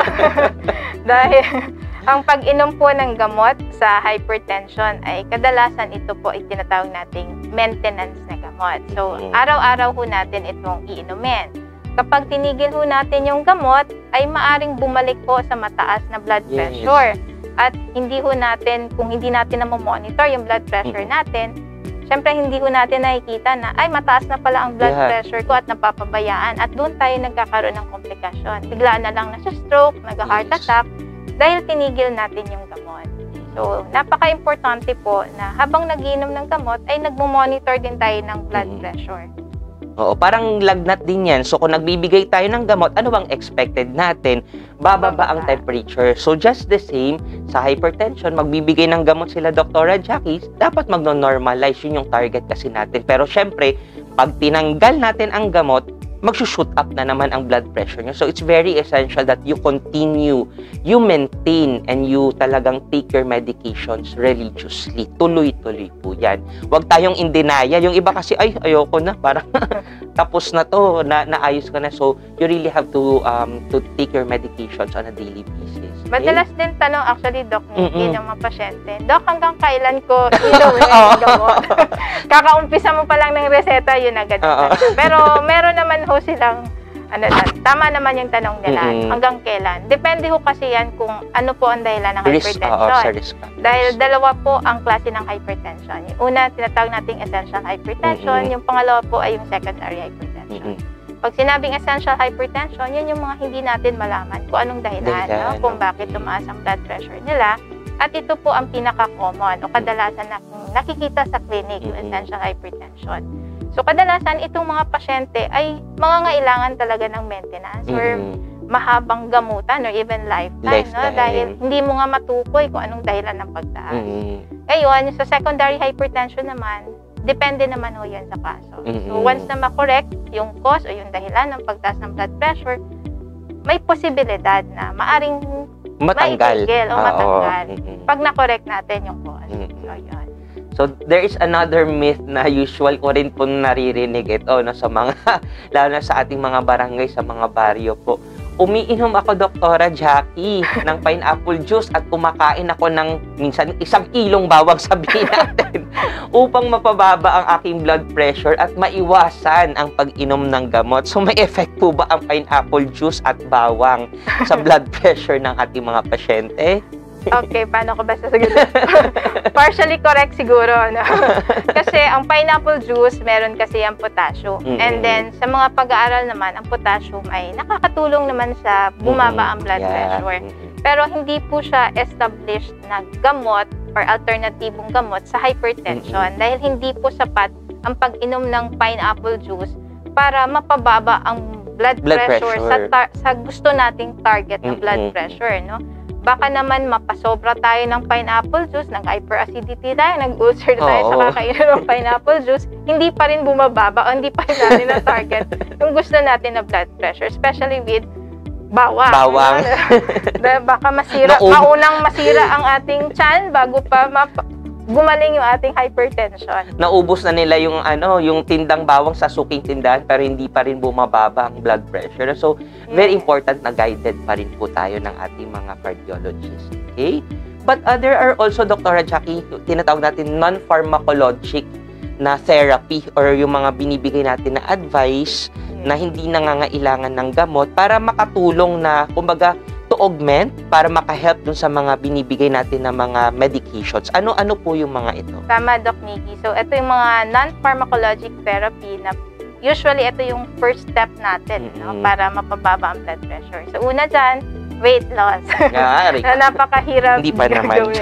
Dahil ang pag-inom po ng gamot sa hypertension ay kadalasan ito po ay tinatawag nating maintenance na gamot. So, araw-araw ho natin itong iinumin. Kapag tinigil ho natin yung gamot, ay maaring bumalik po sa mataas na blood pressure. Yes. At hindi ho natin, kung hindi natin na monitor yung blood pressure natin, syempre hindi ho natin nakikita na, ay mataas na pala ang blood yeah. pressure ko at napapabayaan. At doon tayo nagkakaroon ng komplikasyon. Bigla na lang nasa-stroke, nag-heart yes. attack, dahil tinigil natin yung gamot. So, napaka-importante po na habang nag-iinom ng gamot, ay nagmo-monitor din tayo ng blood mm-hmm. pressure. Oo, parang lagnat din yan. So, kung nagbibigay tayo ng gamot, ano bang expected natin? Bababa ang temperature. So, just the same, sa hypertension, magbibigay ng gamot sila Doktora Jackie, dapat magno-normalize. Yun yung target kasi natin. Pero, syempre, pag tinanggal natin ang gamot, magsushoot up na naman ang blood pressure nyo. So, it's very essential that you continue, you maintain, and you talagang take your medications religiously. Tuloy-tuloy po yan. Huwag tayong in denial. Yung iba kasi, ay, ayoko na. Parang tapos na to, na naayos ka na. So, you really have to um, to take your medications on a daily basis. Okay? Madalas din tanong, actually, Doc Nikki, ng mga pasyente, Doc, hanggang kailan ko inumin ang gamot? Kakaumpisa mo pa lang ng reseta, yun agad. Pero, meron naman ho silang, ano na, tama naman yung tanong nila, mm-hmm. hanggang kailan. Depende ho kasi yan kung ano po ang dahilan ng risk, hypertension. Uh, risk, Dahil dalawa po ang klase ng hypertension. Yung una, tinatawag nating essential hypertension. Mm-hmm. Yung pangalawa po ay yung secondary hypertension. Mm-hmm. Pag sinabing essential hypertension, yun yung mga hindi natin malaman kung anong dahilan, no? Kung bakit tumaas ang blood pressure nila. At ito po ang pinaka-common o kadalasan na nakikita sa clinic, mm-hmm. yung essential hypertension. So, kadalasan itong mga pasyente ay mangangailangan talaga ng maintenance mm-hmm. or mahabang gamutan or even lifetime, lifetime. No? Dahil hindi mo nga matukoy kung anong dahilan ng pagtaas. Mm-hmm. Ngayon, sa secondary hypertension naman, depende naman ho yan sa kaso. Mm-hmm. So, once na makorek yung cause o yung dahilan ng pagtaas ng blood pressure, may posibilidad na maaring matanggal maitigil o ah, matanggal oh. mm-hmm. pag nakorek natin yung cause. Mm-hmm. So, yun. So, there is another myth na usual ko rin po naririnig ito no, sa mga, lalo na sa ating mga barangay, sa mga baryo po. Umiinom ako, Doktora Jackie, ng pineapple juice at kumakain ako ng minsan isang kilong bawang, sabihin natin, upang mapababa ang aking blood pressure at maiwasan ang pag-inom ng gamot. So, may effect po ba ang pineapple juice at bawang sa blood pressure ng ating mga pasyente? Okay, paano ko ba sasagutin? Partially correct siguro, no? Kasi ang pineapple juice, meron kasi ang potassium. Mm-hmm. And then, sa mga pag-aaral naman, ang potassium ay nakakatulong naman sa bumaba ang blood yeah. pressure. Pero hindi po siya established na gamot or alternatibong gamot sa hypertension. Mm-hmm. Dahil hindi po sapat ang pag-inom ng pineapple juice para mapababa ang blood, blood pressure, pressure. Sa, sa gusto nating target na mm-hmm. blood pressure, no? Baka naman mapasobra tayo ng pineapple juice, nag-hyperacidity tayo, nag-ulcer tayo sa kakainom ng pineapple juice, hindi pa rin bumababa o hindi pa rin natin na-target yung gusto natin na blood pressure, especially with bawang. Bawang. Ano? Baka masira, maunang masira ang ating tiyan bago pa map- gumaling yung ating hypertension. Naubos na nila yung ano, yung tindang bawang sa suking tindahan pero hindi pa rin bumababa ang blood pressure. So, very important na guided pa rin po tayo ng ating mga cardiologists. Okay? But uh, there are also, Doktora Jackie, tinatawag natin non-pharmacologic na therapy or yung mga binibigay natin na advice yeah. na hindi nangangailangan ng gamot para makatulong na, kumbaga, to augment para makahelp dun sa mga binibigay natin na mga medications. Ano-ano po yung mga ito? Tama, Doc Nikki. So, ito yung mga non-pharmacologic therapy na usually ito yung first step natin mm-hmm. no, para mapababa ang blood pressure. So, una dyan, weight loss. Yeah, na napakahirap. Hindi pa naman.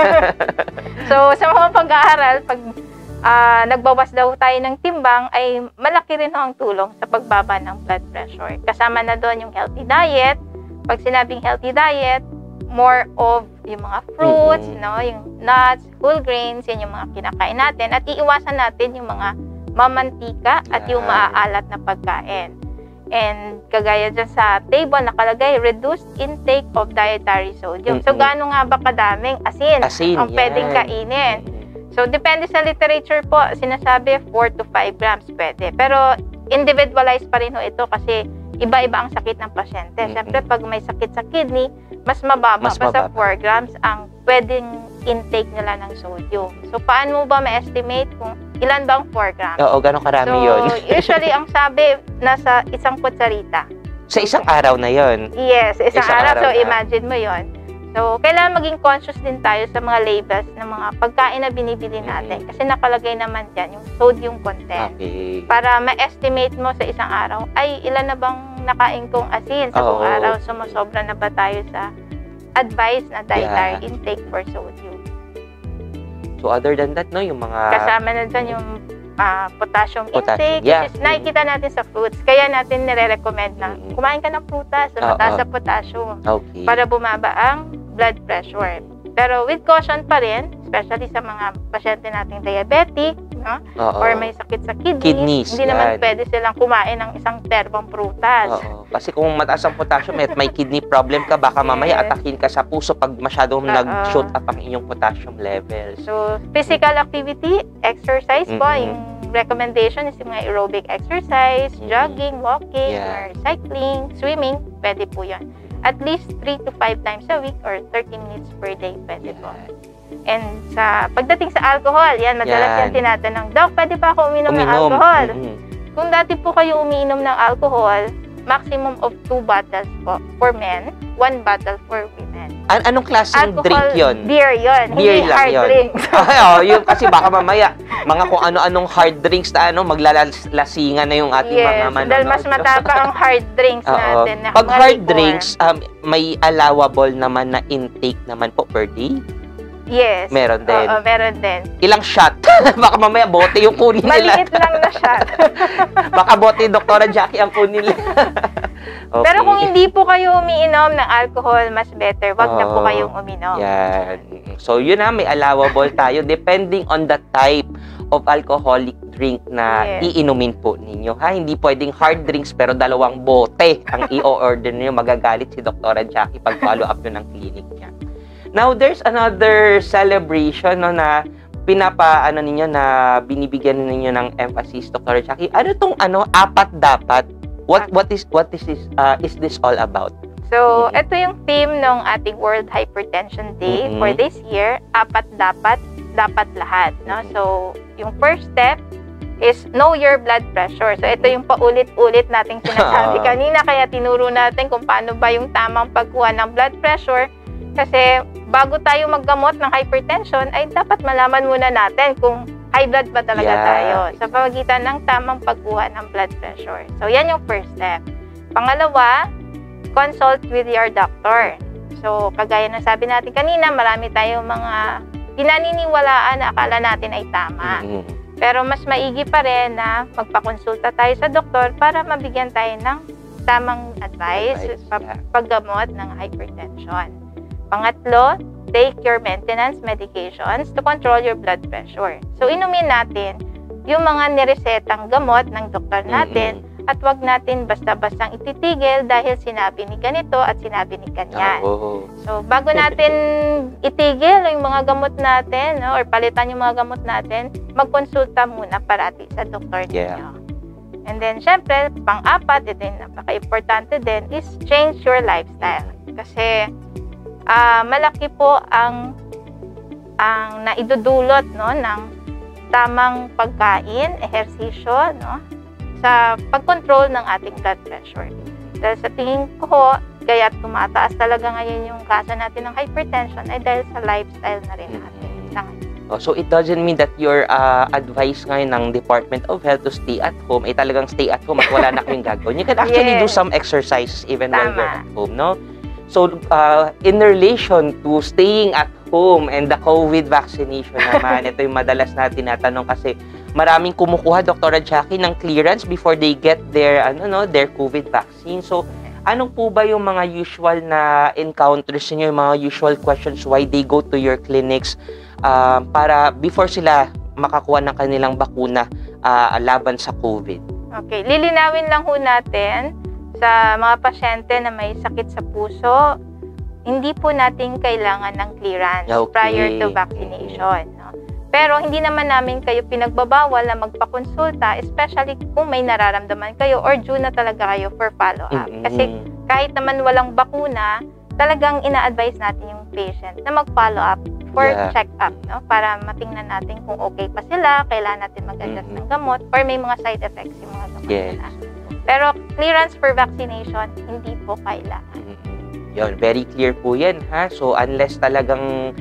So, sa mga pag-aaral, pag uh, nagbawas daw tayo ng timbang, ay malaki rin ang tulong sa pagbaba ng blood pressure. Kasama na doon yung healthy diet. Pag sinabing healthy diet, more of yung mga fruits, mm-hmm. no, yung nuts, whole grains, yan yung mga kinakain natin. At iiwasan natin yung mga mamantika yeah. at yung maaalat na pagkain. And kagaya dyan sa table, nakalagay, reduced intake of dietary sodium. So, Mm-mm. gaano nga ba kadaming asin, Asin, ang pwedeng yan. kainin? So, depende sa literature po, sinasabi four to five grams pwede. Pero, individualized pa rin ho ito kasi iba-iba ang sakit ng pasyente. Mm-mm. Siyempre, pag may sakit sa kidney, mas mababa Mas pa sa mababa. four grams ang pwedeng intake nila ng sodium. So, paano mo ba ma-estimate kung ilan ba ang four grams? Oo, gano'ng karami So, yun? usually, ang sabi, nasa isang kutsarita. Sa isang araw na yun. Yes, isang, Isang araw. araw So, na. imagine mo yon. So, kailangan maging conscious din tayo sa mga labels ng mga pagkain na binibili natin. Kasi nakalagay naman dyan yung sodium content. Okay. Para ma-estimate mo sa isang araw, ay ilan na bang nakain kong asin sa buong Oo. araw? Sumusobra na ba tayo sa advice na dietary Yeah. intake for sodium? So, other than that, no, yung mga... Kasama na dyan yung ah, potassium, Potassium, intake, yeah. which is nakikita natin sa fruits. Kaya natin nire-recommend na Mm-mm. kumain ka ng prutas na Oo. mataas sa potassium Okay. para bumaba ang blood pressure. Pero with caution pa rin, especially sa mga pasyente nating diabetic, no? Oo. Or may sakit sa kidneys, Kidneys, hindi naman yan. pwede silang kumain ng isang terbang prutas. Oo. Kasi kung mataas ang potassium at may kidney problem ka, baka mamaya Yes. atakin ka sa puso pag masyadong Oo. nag-shoot up ang inyong potassium levels. So, physical activity, exercise po, Mm-mm. yung recommendation is yung mga aerobic exercise, Mm-mm. jogging, walking, Yeah. or cycling, swimming, pwede po yan. At least three to five times a week or thirty minutes per day, pwede po. Yan. And sa pagdating sa alcohol, yan, madalas Yan. yan tinatanong, Doc, pwede pa ako uminom, ng Uminom. alcohol? Mm-mm. Kung dati po kayo umiinom ng alcohol, maximum of two bottles po for men, one bottle for women. An- anong klaseng drink yun? Beer yun, Beer hindi lang hard yun. drinks. Ay, oh, yun kasi baka mamaya mga kung ano-anong hard drinks na ano maglalasingan na yung ating Yes, mga manonood. dahil mas mataba ang hard drinks Oo. natin. Na Pag mga hard liquor. drinks, um, may allowable naman na intake naman po per day? Yes. Meron din. Oo, meron din. Ilang shot? Baka mamaya bote yung kunin nila. Maliit lang na siya. Baka bote Doktora Jackie ang kunin nila. Okay. Pero kung hindi po kayo umiinom ng alcohol, mas better. Wag na po Oo. kayong uminom. Yan. So, yun na, may allowable tayo depending on the type of alcoholic drink na Yes. iinumin po ninyo. Ha? Hindi pwedeng hard drinks pero dalawang bote ang i-order niyo. Magagalit si Doktora Jackie pag follow up nyo ng clinic niya. Now, there's another celebration no, na pinapa ano ninyo na binibigyan ninyo ng emphasis, Doktora Jackie. Ano tong ano apat dapat? What what is what is this uh, is this all about? So, Mhm. ito yung theme ng ating World Hypertension Day Mhm. for this year. Apat dapat, dapat lahat. No? Mhm. So, yung first step is know your blood pressure. So, ito yung paulit-ulit nating sinasabi Oo. kanina. Kaya tinuro natin kung paano ba yung tamang pagkuha ng blood pressure. Kasi bago tayo maggamot ng hypertension, ay dapat malaman muna natin kung high blood ba talaga Yeah. tayo sa pamagitan ng tamang pagkuha ng blood pressure. So, yan yung first step. Pangalawa, consult with your doctor. So, kagaya ng sabi natin kanina, marami tayong mga pinaniniwalaan na akala natin ay tama. Mhm. Pero mas maigi pa rin na magpakonsulta tayo sa doktor para mabigyan tayo ng tamang advice, Advice, pa- yeah. paggamot ng hypertension. Pangatlo, take your maintenance medications to control your blood pressure. So, inumin natin yung mga niresetang gamot ng doktor natin Mhm. at wag natin basta-bastang ititigil dahil sinabi ni ganito at sinabi ni ganyan. Oo. So, bago natin itigil yung mga gamot natin no, or palitan yung mga gamot natin, magkonsulta muna parati sa doktor Yeah. ninyo. And then, syempre, pang-apat, ito yung napaka-importante din, is change your lifestyle. Kasi, ah, malaki po ang ang naidudulot no, ng tamang pagkain, ehersisyo, no, sa pag-control ng ating blood pressure. Dahil sa tingin ko, kaya tumataas talaga ngayon yung kaso natin ng hypertension ay dahil sa lifestyle na rin natin. Sa Oh, so it doesn't mean that your uh, advice ngayon ng Department of Health to stay at home ay talagang stay at home at wala na kayong gagawin. You can actually do Yes. some exercises even while you're Tama. at home, no? So, uh, in relation to staying at home and the COVID vaccination naman, ito yung madalas na tinatanong kasi maraming kumukuha, Doktora Jackie, ng clearance before they get their, ano, no, their COVID vaccine. So, anong po ba yung mga usual na encounters niyo, yung mga usual questions why they go to your clinics um, para before sila makakuha ng kanilang bakuna uh, laban sa COVID? Okay, lilinawin lang ho natin sa mga pasyente na may sakit sa puso, hindi po natin kailangan ng clearance Okay. prior to vaccination. No? Pero hindi naman namin kayo pinagbabawal na magpakonsulta, especially kung may nararamdaman kayo or due na talaga kayo for follow-up. Mm-mm. Kasi kahit naman walang bakuna, talagang ina-advise natin yung patient na mag-follow up for Yeah. check-up, no? Para matingnan natin kung okay pa sila, kailangan natin mag-adjust Mm-mm. ng gamot, or may mga side effects yung mga gamot Yes. nila. Pero clearance for vaccination, hindi po kailangan. Mm-mm. Yun, very clear po yan, ha? So, unless talagang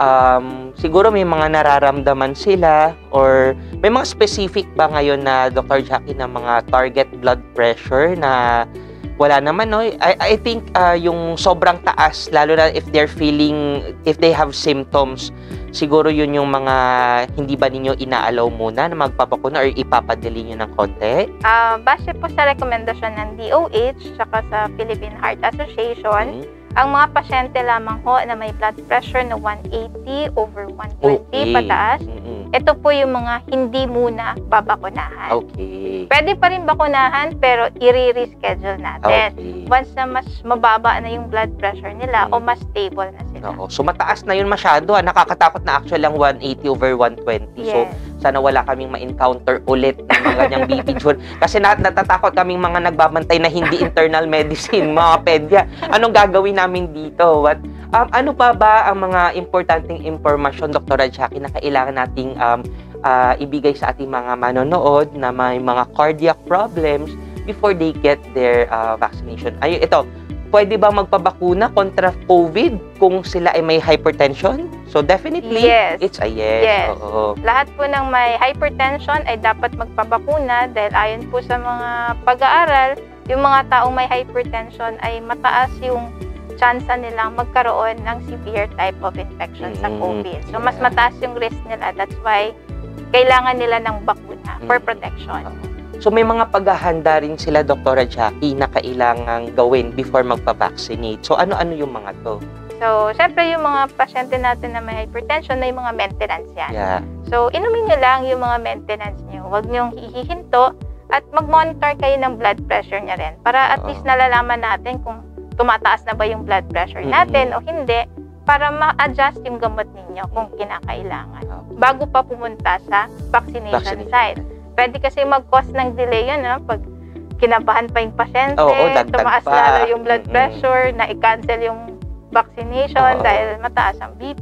um, siguro may mga nararamdaman sila or may mga specific ba ngayon na Doctor Jackie na mga target blood pressure na wala naman, no? I, I think uh, yung sobrang taas, lalo na if they're feeling, if they have symptoms, siguro yun yung mga hindi ba ninyo inaalaw muna na magpapakuna or ipapadali nyo ng konti? Ah, base po sa rekomendasyon ng D O H saka sa Philippine Heart Association, Mm. ang mga pasyente lamang ho na may blood pressure na one eighty over one twenty Okay. pataas, Mm-mm. ito po yung mga hindi muna babakunahan. Okay. Pwede pa rin bakunahan pero i-reschedule natin. Okay. Once na mas mababa na yung blood pressure nila Mm. o mas stable na sila. Oo. So, mataas na yun masyado. Ah. Nakakatakot na actual lang one eighty over one twenty. So, Yes. sana wala kaming ma-encounter ulit ng mga ganyang B P June. Kasi nat natatakot kaming mga nagbabantay na hindi internal medicine, mga pedya. Anong gagawin namin dito? What, um, ano pa ba ang mga importanteng impormasyon, Doktora Jackie, na kailangan nating um, uh, ibigay sa ating mga manonood na may mga cardiac problems before they get their uh, vaccination? Ay, ito, pwede ba magpabakuna kontra COVID kung sila ay may hypertension? So definitely, Yes. it's a yes. Yes. Oo. Lahat po ng may hypertension ay dapat magpabakuna dahil ayon po sa mga pag-aaral, yung mga taong may hypertension ay mataas yung chance nilang magkaroon ng severe type of infection sa Mm, COVID. So, mas yeah. mataas yung risk nila. That's why kailangan nila ng bakuna for Mm. protection. So may mga paghahanda rin sila, Doktora Jackie, na kailangang gawin before magpa-vaccinate. So ano-ano yung mga to? So, syempre yung mga pasyente natin na may hypertension, may mga maintenance yan. Yeah. So, inumin nyo lang yung mga maintenance nyo. Huwag nyo hihihinto at mag-monitor kayo ng blood pressure niya rin para at Oo. least nalalaman natin kung tumataas na ba yung blood pressure natin Mm-mm. o hindi para ma-adjust yung gamot ninyo kung kinakailangan. Bago pa pumunta sa vaccination, Vaccination. site. Pwede kasi mag-cause ng delay yun, no? Pag kinabahan pa yung pasyente, Oo, dagdag tumaas pa. lalo yung blood Mm-mm. pressure, na i-cancel yung vaccination Oo. dahil mataas ang B P.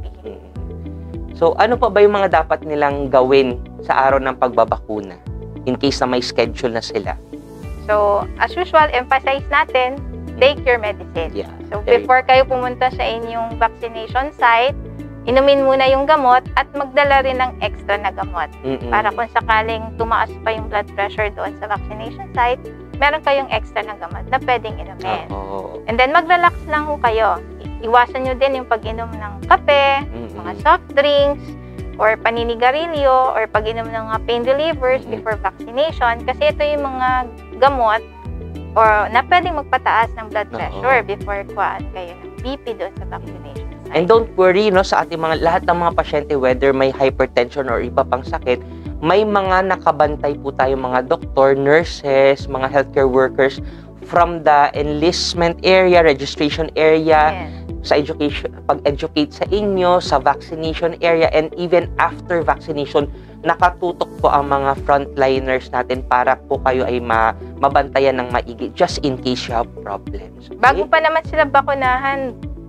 So ano pa ba yung mga dapat nilang gawin sa araw ng pagbabakuna in case na may schedule na sila? So, as usual, emphasize natin, take your medicine. Yeah. So, Very- before kayo pumunta sa inyong vaccination site, inumin muna yung gamot at magdala rin ng extra na gamot. Mm-mm. Para kung sakaling tumaas pa yung blood pressure doon sa vaccination site, meron kayong extra na gamot na pwedeng inumin. Oo. And then, mag-relax lang ho kayo. I- Iwasan nyo din yung pag-inom ng kape, Mm-mm. mga soft drinks, or paninigarilyo, or pag-inom ng mga pain relievers Mm-mm. before vaccination. Kasi ito yung mga gamot or na pwedeng magpataas ng blood Oo. pressure before kuhaan kayo ng B P doon sa vaccination site. And don't worry, no, sa ating mga lahat ng mga pasyente, whether may hypertension or iba pang sakit, may mga nakabantay po tayo mga doktor, nurses, mga healthcare workers from the enlistment area, registration area, Yes. sa education, pag-educate sa inyo, sa vaccination area, and even after vaccination, nakatutok po ang mga frontliners natin para po kayo ay ma mabantayan ng maigi just in case you have problems. Okay? Bago pa naman sila bakunahan,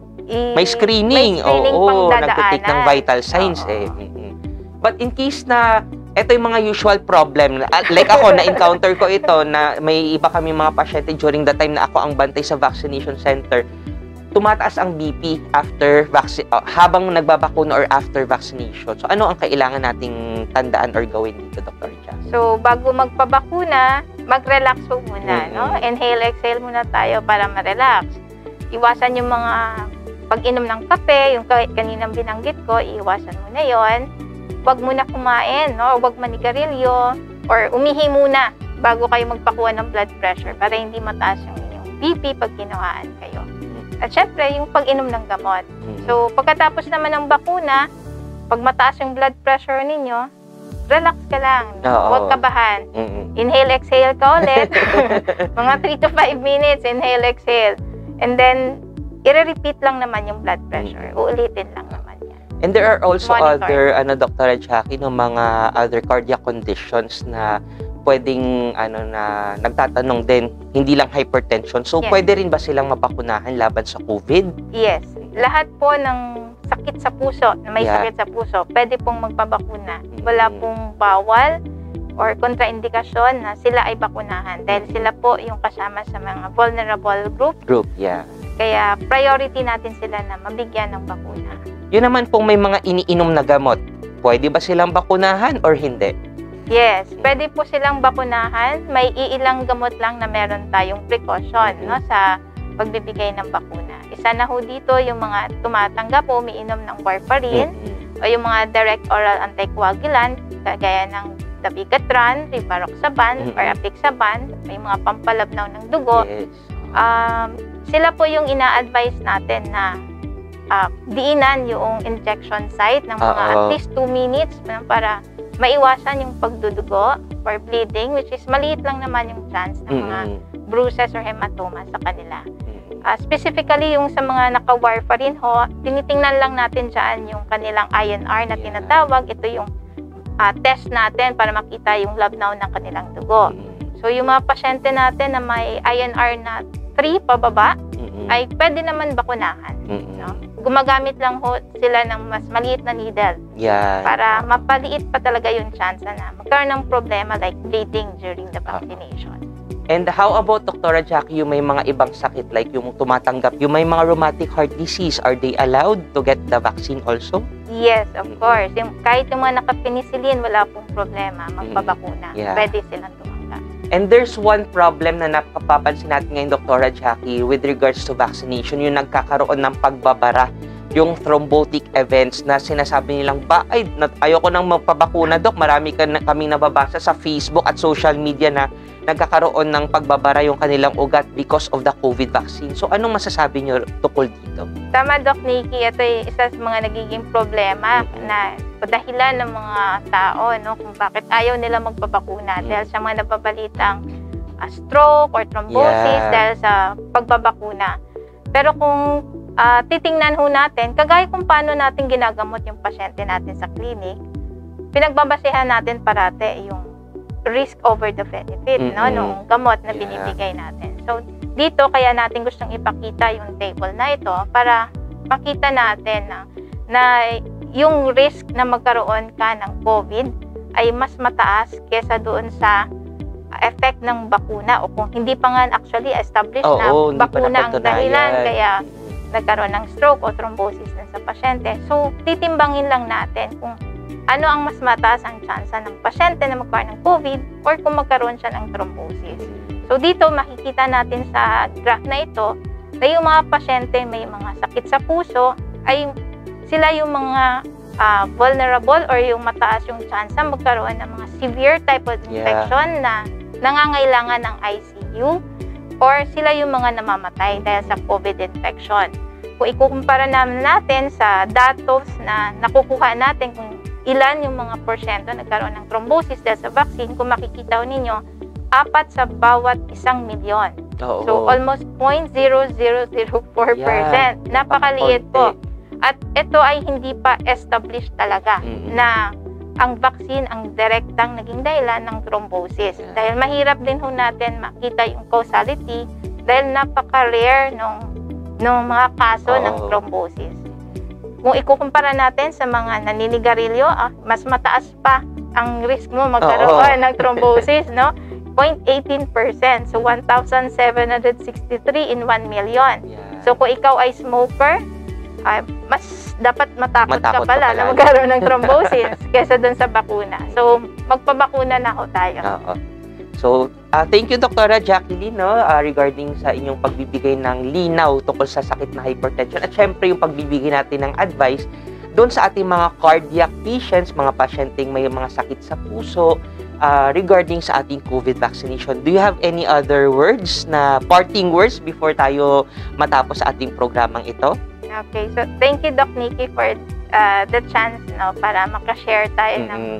i- May screening, may screening oo, pang nagtitake ng dadaanan. vital signs Oo. eh. Mhm. But in case na ito yung mga usual problem, ah, like ako, na-encounter ko ito na may iba kami mga pasyente during the time na ako ang bantay sa vaccination center, tumataas ang B P after vaccine, habang nagbabakuna or after vaccination. So ano ang kailangan nating tandaan or gawin dito, Doctor Jack? So, bago magpabakuna, mag-relax po muna, Mm-mm. no? Inhale, exhale muna tayo para ma-relax. Iwasan yung mga pag-inom ng kape, yung ka- kaninang binanggit ko, iiwasan muna yon. Huwag muna kumain, no? Huwag manigarilyo, or umihi muna bago kayo magpakuha ng blood pressure para hindi mataas yung inyong B P pag kinuhaan kayo. At syempre, yung pag-inom ng gamot. Mhm. So, pagkatapos naman ng bakuna, pag mataas yung blood pressure ninyo, relax ka lang. Oo. Huwag kabahan. Mm-mm. Inhale, exhale ka ulit. Mga three to five minutes, inhale, exhale. And then, i-repeat lang naman yung blood pressure. Mm-hmm. Uulitin lang naman yan. And there are also Monitor. other, ano, Doctor Jackie, no, mga other cardiac conditions na pwedeng, ano, na nagtatanong din, hindi lang hypertension. So, Yes. pwede rin ba silang mapakunahan laban sa COVID? Yes. Lahat po ng sakit sa puso, na may Yeah. sakit sa puso, pwede pong magpabakuna. Mm-hmm. Wala pong bawal or kontraindikasyon na sila ay bakunahan. Dahil sila po yung kasama sa mga vulnerable group. Group, yeah. Kaya priority natin sila na mabigyan ng bakuna. Yun naman pong may mga iniinom na gamot. Pwede ba silang bakunahan or hindi? Yes, pwede po silang bakunahan. May iilang gamot lang na meron tayong precaution, no, sa pagbibigay ng bakuna. Isa na ho dito yung mga tumatanggap o umiinom ng warfarin Mm-hmm. o yung mga direct oral anticoagulant kagaya ng dabigatran, rivaroxaban, Mm-mm. or apixaban, may mga pampalabnaw ng dugo. Yes. Um, sila po yung ina-advise natin na ah, diinan yung injection site ng mga Oo. at least two minutes no, para maiwasan yung pagdudugo or bleeding, which is maliit lang naman yung chance ng mga Mm-mm. bruises or hematoma sa kanila. Mm-mm. Ah, specifically, yung sa mga naka-warfarin ho, tinitingnan lang natin dyan yung kanilang I N R na Yeah. tinatawag. Ito yung ah, test natin para makita yung labnaw ng kanilang dugo. Mm-mm. So, yung mga pasyente natin na may I N R na three pababa, Mm-mm. ay pwede naman bakunahan. Mm-mm. No? Gumagamit lang ho sila ng mas maliit na needle Yeah. para mapaliit pa talaga yung chance na magkaroon ng problema like bleeding during the Ah. vaccination. And how about, Doctora Jackie, yung may mga ibang sakit like yung tumatanggap, yung may mga rheumatic heart disease, are they allowed to get the vaccine also? Yes, of Mhm. course. Yung, kahit yung mga naka-penicillin, wala pong problema magpabakuna. Yeah. Pwede silang tumanggap. And there's one problem na napapansin natin ngayon, Doctora Jackie, with regards to vaccination, yung nagkakaroon ng pagbabara, yung thrombotic events na sinasabi nilang, ba, ay, nat- ayoko nang magpabakuna, Dok. Marami ka na, kaming nababasa sa Facebook at social media na nagkakaroon ng pagbabara yung kanilang ugat because of the COVID vaccine. So, anong masasabi niyo tukol dito? Tama, Doc Nikki. Ito yung isa sa mga nagiging problema Mhm. na dahilan ng mga tao, no, kung bakit ayaw nila magpabakuna Mhm. dahil sa mga napabalitang ah, stroke or thrombosis Yeah. dahil sa pagbabakuna. Pero kung ah, titingnan ho natin, kagaya kung paano natin ginagamot yung pasyente natin sa clinic, pinagbabasehan natin parate yung risk over the benefit, no, Mhm. nung gamot na Yeah. binibigay natin. So, dito kaya natin gustong ipakita yung table na ito para makita natin na, na yung risk na magkaroon ka ng COVID ay mas mataas kesa doon sa effect ng bakuna o kung hindi pa nga actually established Oo, na hindi pa bakuna ang napatunayan. dahilan kaya nagkaroon ng stroke o thrombosis na sa pasyente. So, titimbangin lang natin kung ano ang mas mataas ang tsansa ng pasyente na magkaroon ng COVID or kung magkaroon siya ng thrombosis. So, dito makikita natin sa graph na ito na yung mga pasyente may mga sakit sa puso ay sila yung mga ah, vulnerable or yung mataas yung tsansa magkaroon ng mga severe type of Yeah. infection na nangangailangan ng I C U or sila yung mga namamatay dahil sa COVID infection. Kung ikukumpara naman natin sa datos na nakukuha natin kung ilan yung mga porsyento nagkaroon ng thrombosis dahil sa vaccine, kung makikita ninyo, apat sa bawat isang milyon. Oo. So, almost zero point zero zero zero four percent. Yeah, Napakaliit po. napakakonti. At ito ay hindi pa established talaga Mm-mm. na ang vaccine ang direktang naging dahilan ng thrombosis. Yeah. Dahil mahirap din ho natin makita yung causality dahil napaka-rare nung, nung mga kaso Oo. ng thrombosis. Kung ikukumpara natin sa mga naninigarilyo, ah, mas mataas pa ang risk mo magkaroon ng thrombosis, no? zero point one eight percent. So, one thousand seven hundred sixty-three in one million. Yeah. So, kung ikaw ay smoker, ay mas dapat matakot, Matakot ka ka pala pala. na magkaroon ng thrombosis kesa dun sa bakuna. So, magpabakuna na ho tayo. Oo. So, ah, thank you, Doctora Jacqueline, no, ah, regarding sa inyong pagbibigay ng linaw tungkol sa sakit na hypertension at syempre yung pagbibigay natin ng advice doon sa ating mga cardiac patients, mga pasyenteng may mga sakit sa puso, ah, regarding sa ating COVID vaccination. Do you have any other words na parting words before tayo matapos sa ating programang ito? Okay, so thank you, Doc Nikki, for uh, the chance no, para makashare tayo ng Mm-mm.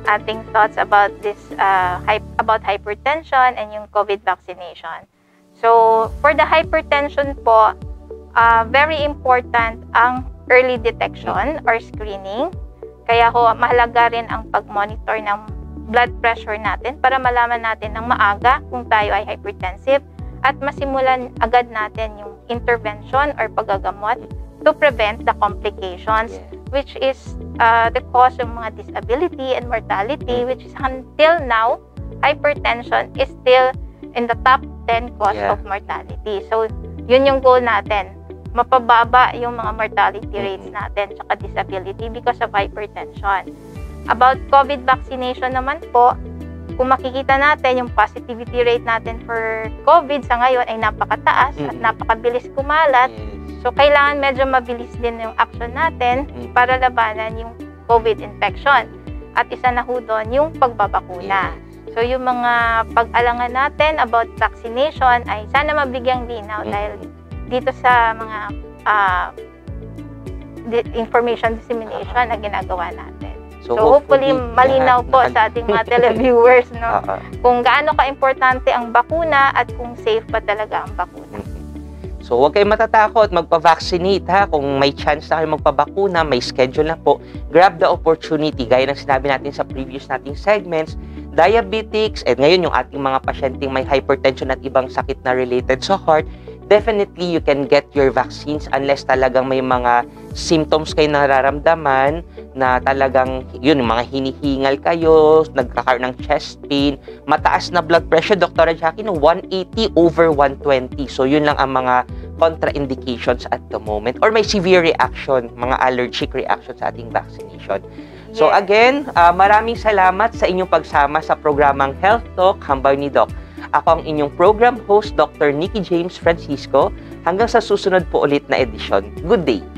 ating thoughts about this uh, hy- about hypertension and yung COVID vaccination. So, for the hypertension po, uh, very important ang early detection or screening. Kaya ho, mahalaga rin ang pag-monitor ng blood pressure natin para malaman natin ng maaga kung tayo ay hypertensive at masimulan agad natin yung intervention or paggagamot to prevent the complications, which is uh, the cause of mga disability and mortality, which is until now, hypertension is still in the top ten cause Yeah. of mortality. So, yun yung goal natin. Mapababa yung mga mortality rates natin tsaka disability because of hypertension. About COVID vaccination naman po, kung makikita natin yung positivity rate natin for COVID sa ngayon ay napakataas at Mm. napakabilis kumalat. Yes. So, kailangan medyo mabilis din yung action natin Mm. para labanan yung COVID infection. At isa na ho doon yung pagbabakuna. Yes. So, yung mga pag-alangan natin about vaccination ay sana mabigyang linaw Mm. dahil dito sa mga uh, di- information dissemination na ginagawa natin. So, hopefully, malinaw lahat po nakal- sa ating mga televiewers, no? Oo. Kung gaano ka-importante ang bakuna at kung safe ba talaga ang bakuna. So, huwag kayong matatakot, magpa-vaccinate ha. Kung may chance na kayo magpabakuna, may schedule na po, grab the opportunity. Gaya ng sinabi natin sa previous nating segments, diabetics, and ngayon yung ating mga pasyenteng may hypertension at ibang sakit na related sa heart, definitely you can get your vaccines unless talagang may mga symptoms kayo nararamdaman na talagang, yun, mga hinihingal kayo, nagkakaroon ng chest pain, mataas na blood pressure, Doctor Jackie, no, one eighty over one twenty. So, yun lang ang mga contraindications at the moment. Or may severe reaction, mga allergic reaction sa ating vaccination. So, Yes. again, uh, maraming salamat sa inyong pagsama sa programang Health Talk, Hambay ni Doc. Ako ang inyong program host, Doctor Nikki James Francisco. Hanggang sa susunod po ulit na edisyon. Good day!